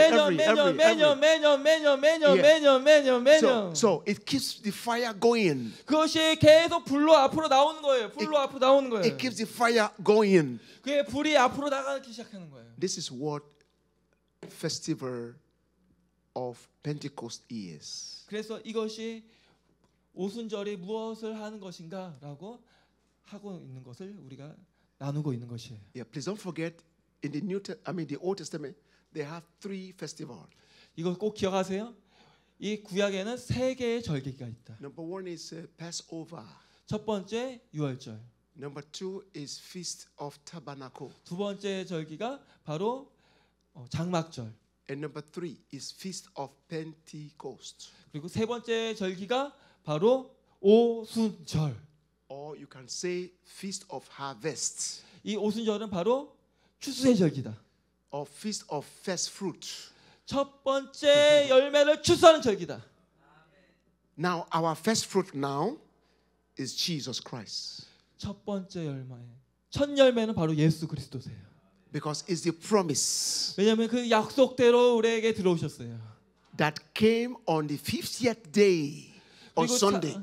So it keeps the fire going. 그것이 계속 불로 앞으로 나오는 거예요. 불로 앞으로 나오는 거예요. It keeps the fire going. 그게 불이 앞으로 나가기 시작하는 거예요. This is what festival of Pentecost is. 그래서 이것이 오순절이 무엇을 하는 것인가라고 하고 있는 것을 우리가 나누고 있는 것이에요. Yeah, please don't forget in the the Old Testament they have 3 festivals. 이거 꼭 기억하세요. 이 구약에는 3개의 절기가 있다. Number 1 is Passover. 첫 번째 유월절. Number 2 is Feast of Tabernacle. 두 번째 절기가 바로 장막절. And number 3 is Feast of Pentecost. 그리고 세 번째 절기가 바로 오순절. Or you can say Feast of Harvest. 이 오순절은 바로 추수의 절기다. Or Feast of First Fruit. 첫 번째 열매를 추수하는 절기다. Now our first fruit now is Jesus Christ. 첫 번째 열매, 첫 열매는 바로 예수 그리스도세요. Because it's the promise 왜냐하면 그 약속대로 우리에게 들어오셨어요. that came on the 50th day on Sunday.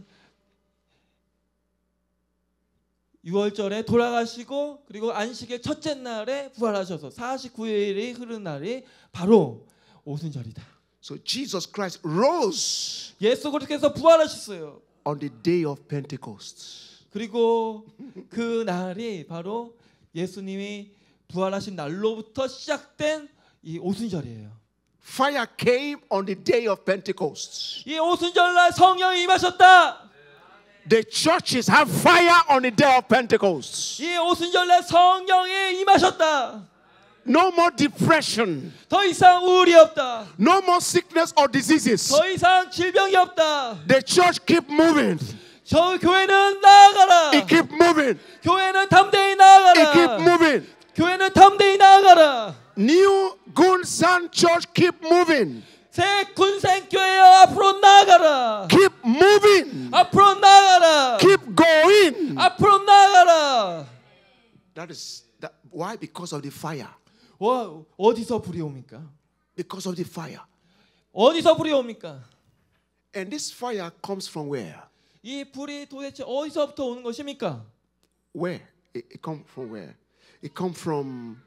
6월절에 돌아가시고 그리고 안식의 첫째 날에 부활하셔서 49일이 흐른 날이 바로 오순절이다. So Jesus Christ rose 예수 그리스도께서 부활하셨어요. on the day of Pentecost. 그리고 그 날이 바로 예수님이 부활하신 날로부터 시작된 이 오순절이에요. Fire came on the day of Pentecost. 이 오순절날 성령이 임하셨다. The churches have fire on the day of Pentecost. 이 오순절날 성령이 임하셨다. No more depression. 더 이상 우울이 없다. No more sickness or diseases. 더 이상 질병이 없다. The church keep moving. 저 교회는 나아가라. It keep moving. 교회는 담대히 It keep 나아가라. moving. 교회는 담대히 나아가라. New Gunsan Church keep moving. 새 군생교회여 앞으로 나아가라. Keep moving. 앞으로 나아가라. Keep going. 앞으로 나아가라. That is why? Because of the fire. 와, 어디서 불이 옵니까? Because of the fire. 어디서 불이 옵니까? And this fire comes from where? 이 불이 도대체 어디서부터 오는 것입니까? Where? It comes from where? It comes from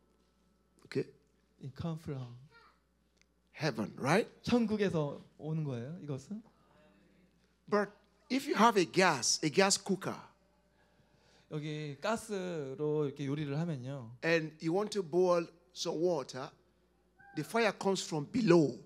It come from heaven, right? 천국에서 오는 거예요. 이것은. But if you have a gas cooker, 여기 가스로 이렇게 요리를 하면요. and you want to boil some water, the fire comes from below.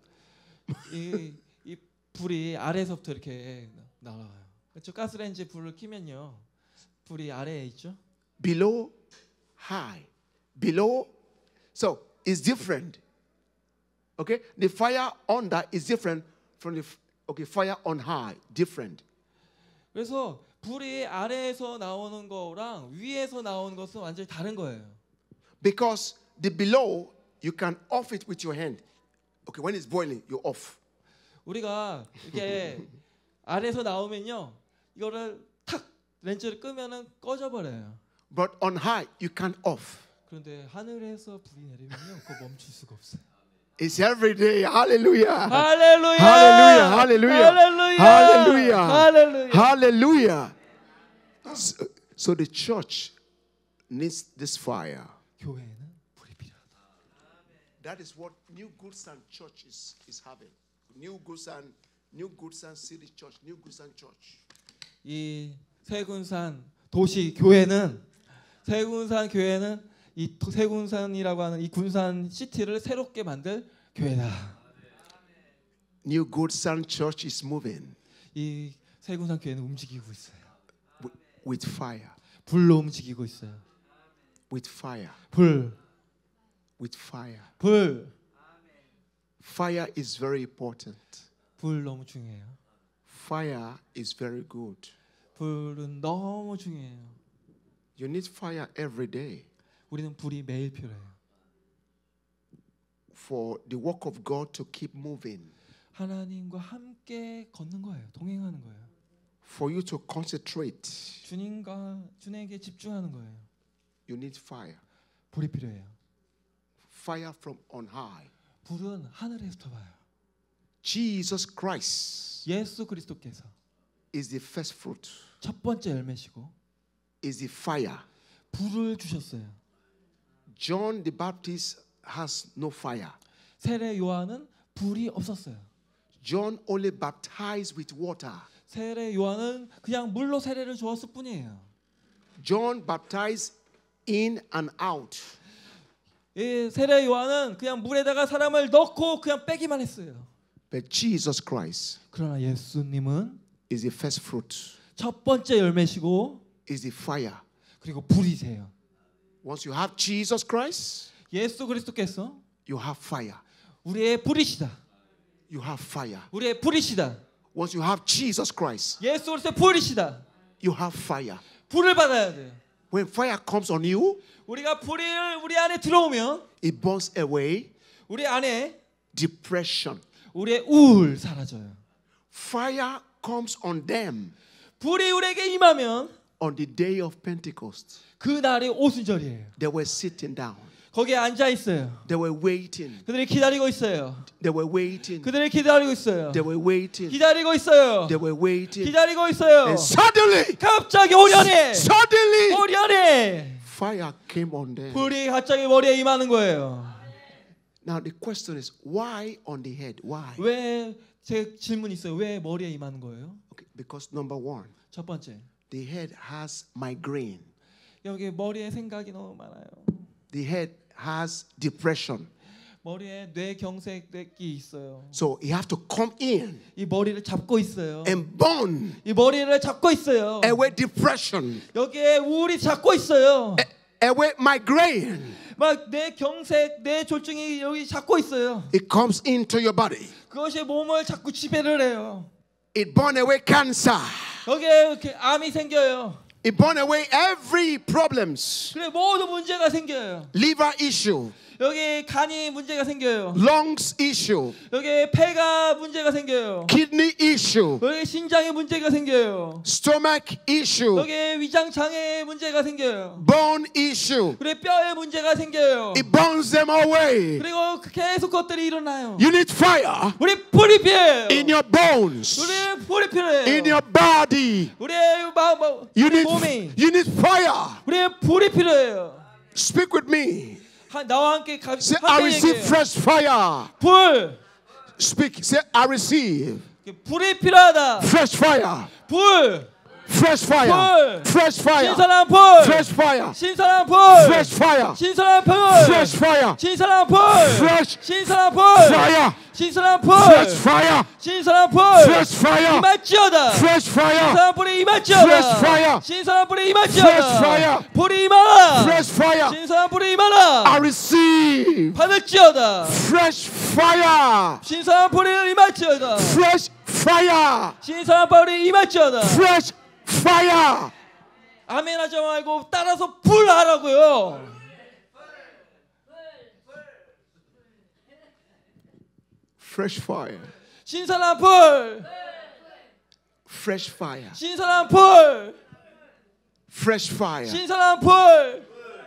이 불이 아래에서부터 이렇게 나와요. 그렇죠? 가스레인지 불을 켜면요. 불이 아래에 있죠. Below, high. Below, so it's different. Okay? The fire on that is different from the fire on high. Different. 그래서 불이 아래에서 나오는 거랑 위에서 나오는 것은 완전히 다른 거예요. Because the below, you can off it with your hand. Okay, when it's boiling, you off. 우리가 이게 아래에서 나오면요. 이거를 탁 렌즈를 끄면은 꺼져 버려요. But on high, you can't off. 그런데 하늘에서 불이 내리면요. 그거 멈출 수가 없어요. It's every day. Hallelujah. 할렐루야. Hallelujah. Hallelujah. 할렐루야. Hallelujah. 할렐루야. Hallelujah. So the church needs this fire. 교회는 불이 필요하다. That is what New Gunsan Church is having. New Gunsan City Church. New Gunsan Church. 이 세군산 도시 교회는 세군산 교회는 이 세군산이라고 하는 이 군산 시티를 새롭게 만들 교회다. New Gunsan Church is moving. 이 세군산 교회는 움직이고 있어요. With fire. 불로 움직이고 있어요. With fire. 불. With fire. 불. Fire is very important. 불 너무 중요해요. Fire is very good. 불은 너무 중요해요. You need fire every day. 우리는 불이 매일 필요해요. For the work of God to keep moving. 하나님과 함께 걷는 거예요. 동행하는 거예요. For you to concentrate, 주님에게 집중하는 거예요. you need fire. 불이 필요해요. Fire from on high. 불은 하늘에서 와요. Jesus Christ 예수 그리스도께서 is the first fruit, 첫 번째 열매시고 is the fire. 불을 주셨어요. John the Baptist has no fire. 세례 요한은 불이 없었어요. John only baptized with water. 세례 요한은 그냥 물로 세례를 주었을 뿐이에요. John baptized in and out. 이 세례 요한은 그냥 물에다가 사람을 넣고 그냥 빼기만 했어요. But Jesus Christ 그러나 예수님은 is the first fruit, 첫 번째 열매시고 is the fire. 그리고 불이세요. Once you have Jesus Christ, 예수 그리스도께서 you have fire. 우리의 불이시다. You have fire. 우리의 불이시다. Once you have Jesus Christ, 예수 그리스도의 불이시다. you have fire. 불을 받아야 돼요. When fire comes on you, 우리가 불이 우리 안에 들어오면 it burns away 우리 안에 depression. 우리의 우울 사라져요. Fire comes on them 불이 우리에게 임하면 on the day of Pentecost. 그 날이 오순절이에요. They were sitting down. 거기에 앉아 있어요. They were waiting. 그들이 기다리고 있어요. They were waiting. 그들이 기다리고 있어요. They were waiting. 기다리고 있어요. They were waiting. 기다리고 있어요. And suddenly, 갑자기 오련해. suddenly, 오련해. fire came on them. 불이 갑자기 머리에 임하는 거예요. Now the question is, why on the head? Why? 왜 제 질문이 있어요. 왜 머리에 임하는 거예요? Okay, because number one, 첫 번째, the head has migraine. 여기 머리에 생각이 너무 많아요. The head has depression. 머리에 뇌경색이 있어요. So you have to come in 이 머리를 잡고 있어요. and burn 이 머리를 잡고 있어요. away depression, 여기에 우울이 잡고 있어요. away migraine. 막 뇌경색, 뇌졸중이 여기 잡고 있어요. It comes into your body. 그것이 몸을 자꾸 지배를 해요. It burn away cancer. 여기에 이렇게 암이 생겨요. It burn away every problems. 그래 모든 문제가 생겨요. Liver issue, 여기 간이 문제가 생겨요. lungs issue, 여기 폐가 문제가 생겨요. kidney issue, 여기 신장에 문제가 생겨요. stomach issue, 여기 위장 장애에 문제가 생겨요. bone issue. 그래 뼈에 문제가 생겨요. It burns them away. 그리고 계속 것들이 일어나요. You need fire 우리 불이 필요해요. in your bones, 우리 불이 필요해요. in your body. 우리의 몸이 You need fire. 우리의 불이 필요해요. Speak with me. 나와 함께 Say, I receive 얘기해요. fresh fire. 불. Speak. Say, I receive 불이 필요하다. fresh fire. 불. Fresh fire. 불. Fresh fire. 신선한 불. Fresh fire. 신선한 불. Fresh fire. 신선한 불. Fresh fire. 신선한 불. Fresh 신선한 불. fire. 신선한 불. Fresh fire. 신선한 불. Fresh fire. 임할지어다. Fresh fire. 신선한 불이 임할지어다. Fresh fire. 신선한 불이 임할지어다. Fresh fire. 불이 임하라. Fresh fire. 신선한 불이 임하라. I receive 받을지어다. fresh fire. 신선한 불이 임할지어다. Fresh fire. 신선한 불이 임할지어다. Fresh fire. 아멘 하지 말고 따라서 불하라고요. Fresh fire. 신선한 불. Fresh fire. 신선한 불. Fresh fire. 신선한 불.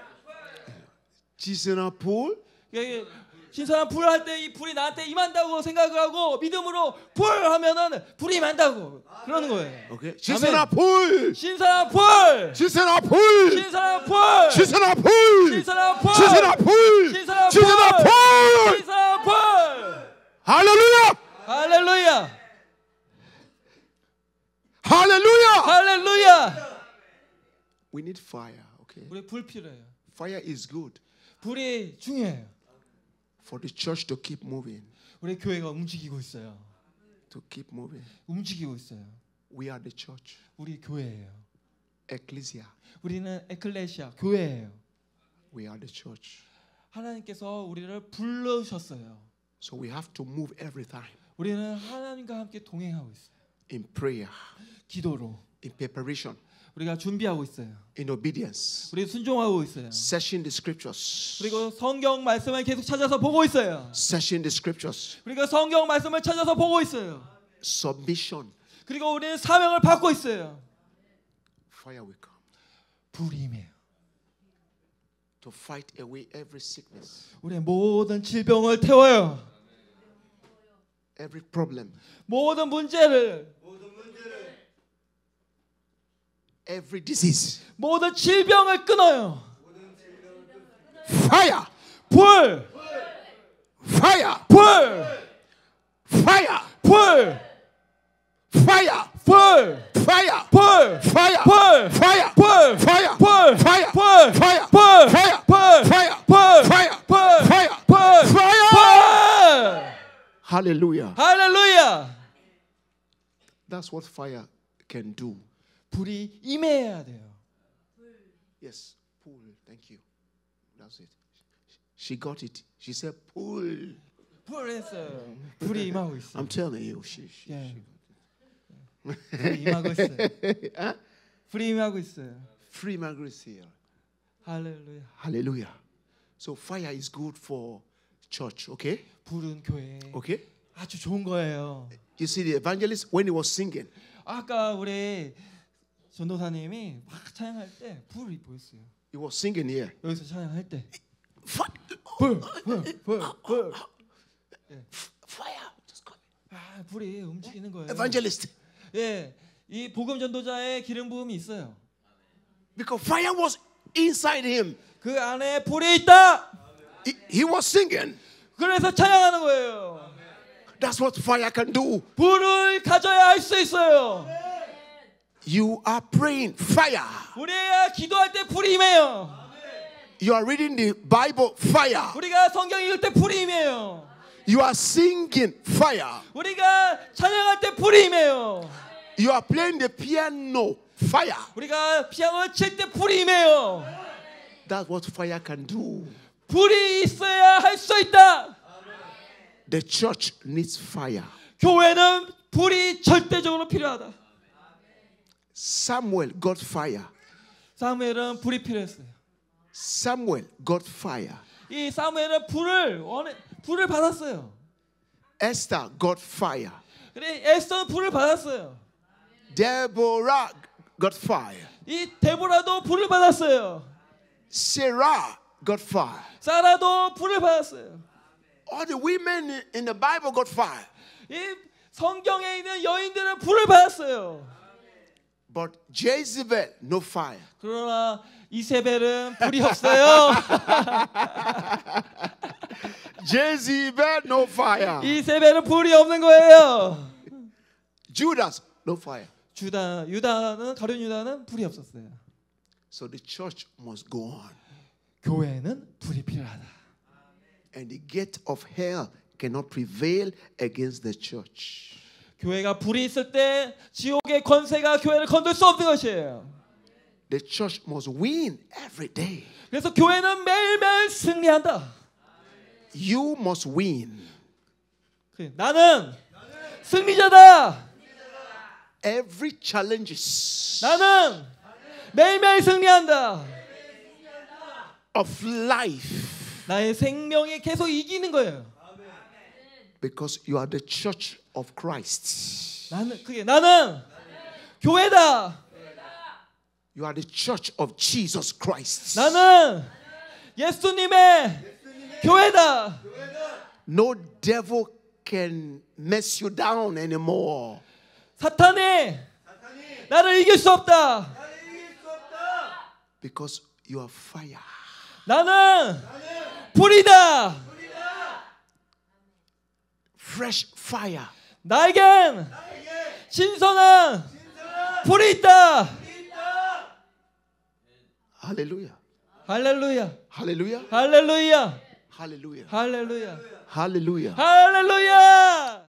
지선한 불. 여기 신선한 불 할 때 이 불이 나한테 임한다고 생각을 하고 믿음으로 불 하면은 불이 임한다고 그러는 거예요. 오케이. 지선한 불. 신선한 불. 지선한 불. 신선한 불. 지선한 불. 신선한 불. 지선한 불. 신선한 불. 지선한 불. 신선한 불. 할렐루야. 할렐루야. 할렐루야. 할렐루야. We need fire. Okay. 우리 불 필요해요. Fire is good 불이 중요해요. for the church to keep moving. 우리 교회가 움직이고 있어요. To keep moving. 움직이고 있어요. We are the church. 우리 교회예요. Ecclesia. 우리는 에클레시아 교회예요. We are the church. 하나님께서 우리를 부르셨어요. So we have to move every time. 우리는 하나님과 함께 동행하고 있어요. In prayer. 기도로. In preparation. 우리가 준비하고 있어요. In obedience. 우리 순종하고 있어요. Searching the scriptures. 그리고 성경 말씀을 계속 찾아서 보고 있어요. Searching the scriptures. 그리고 성경 말씀을 찾아서 보고 있어요. Submission. 그리고 우리는 사명을 받고 있어요. Fire will come 불이 임해요. to fight away every sickness, 우리의 모든 질병을 태워요. every problem, 모든 문제를, every disease. 모든 질병을 끊어요. Fire, 불, fire, 불, fire, 불, fire, 불, fire, 불, fire, 불, fire, 불, fire, 불, fire, 불, fire, 불, fire, 불, fire, 불, fire, 불, fire, 불, fire. 불. Hallelujah. 할렐루야. That's what fire can do. 불이 임해야 돼요. Yes, pull. Thank you. That's it. She got it. She said pull. 불했어요. 불이 임하고 있어요. I'm telling you, she 예. 불이 임하고 있어요. 불이 임하고 있어요. free Margaret here. 할렐루야. Hallelujah. So fire is good for church, okay? 불은 교회에 Okay? 아주 좋은 거예요. You see the evangelist when he was singing, 아까 우리 전도사님이 막 찬양할 때 불이 보였어요. he was singing here. 여기서 찬양할 때 Fire. 불. Fire. Just come. 아, 불이 움직이는 거예요. Evangelist. 예, 이 복음 전도자의 기름 부음이 있어요. Because fire was inside him. 그 안에 불이 있다. He was singing. 그래서 찬양하는 거예요. That's what fire can do. 불을 가져야 할 수 있어요. You are praying fire. 우리가 기도할 때 불이 임해요. You are reading the Bible fire. 우리가 성경 읽을 때 불이 임해요. You are singing fire. 우리가 찬양할 때 불이 임해요. You are playing the piano fire. 우리가 피아노를 칠 때 불이 임해요. That's what fire can do. 불이 있어야 할 수 있다. The church needs fire. 교회는 불이 절대적으로 필요하다. Samuel got fire. 사무엘은 불이 필요했어요. Samuel got fire. 이 사무엘은 불을 받았어요. Esther got fire. 그래 에스더는 불을 받았어요. Deborah got fire. 이 데보라도 불을 받았어요. Sarah got fire. 사라도 불을 받았어요. All the women in the Bible got fire. 이 성경에 있는 여인들은 불을 받았어요. But Jezebel, no fire. 그러나 이세벨은 불이 없어요. Jezebel, no fire. 이세벨은 불이 없는 거예요. Judas, no fire. 가룟 유다는 불이 없었어요. So the church must go on. 교회는 불이 필요하다. And the gate of hell cannot prevail against the church. 교회가 불이 있을 때 지옥의 권세가 교회를 건들 수 없는 것이에요. The church must win every day. 그래서 교회는 매일매일 승리한다. You must win. 나는 승리자다. Every challenges 나는 매일매일 승리한다. of life. 나의 생명이 계속 이기는 거예요. Because you are the church of Christ. 나는 교회다. You are the church of Jesus Christ. 나는 예수님의 교회다. No devil can mess you down anymore. 사탄이 나를 이길 수 없다. Because you are fire. 나는 불이다. Fresh fire. 나에겐 신선한 불이 있다. Hallelujah. 할렐루야. Hallelujah. 할렐루야. Hallelujah. 할렐루야. Hallelujah. 할렐루야.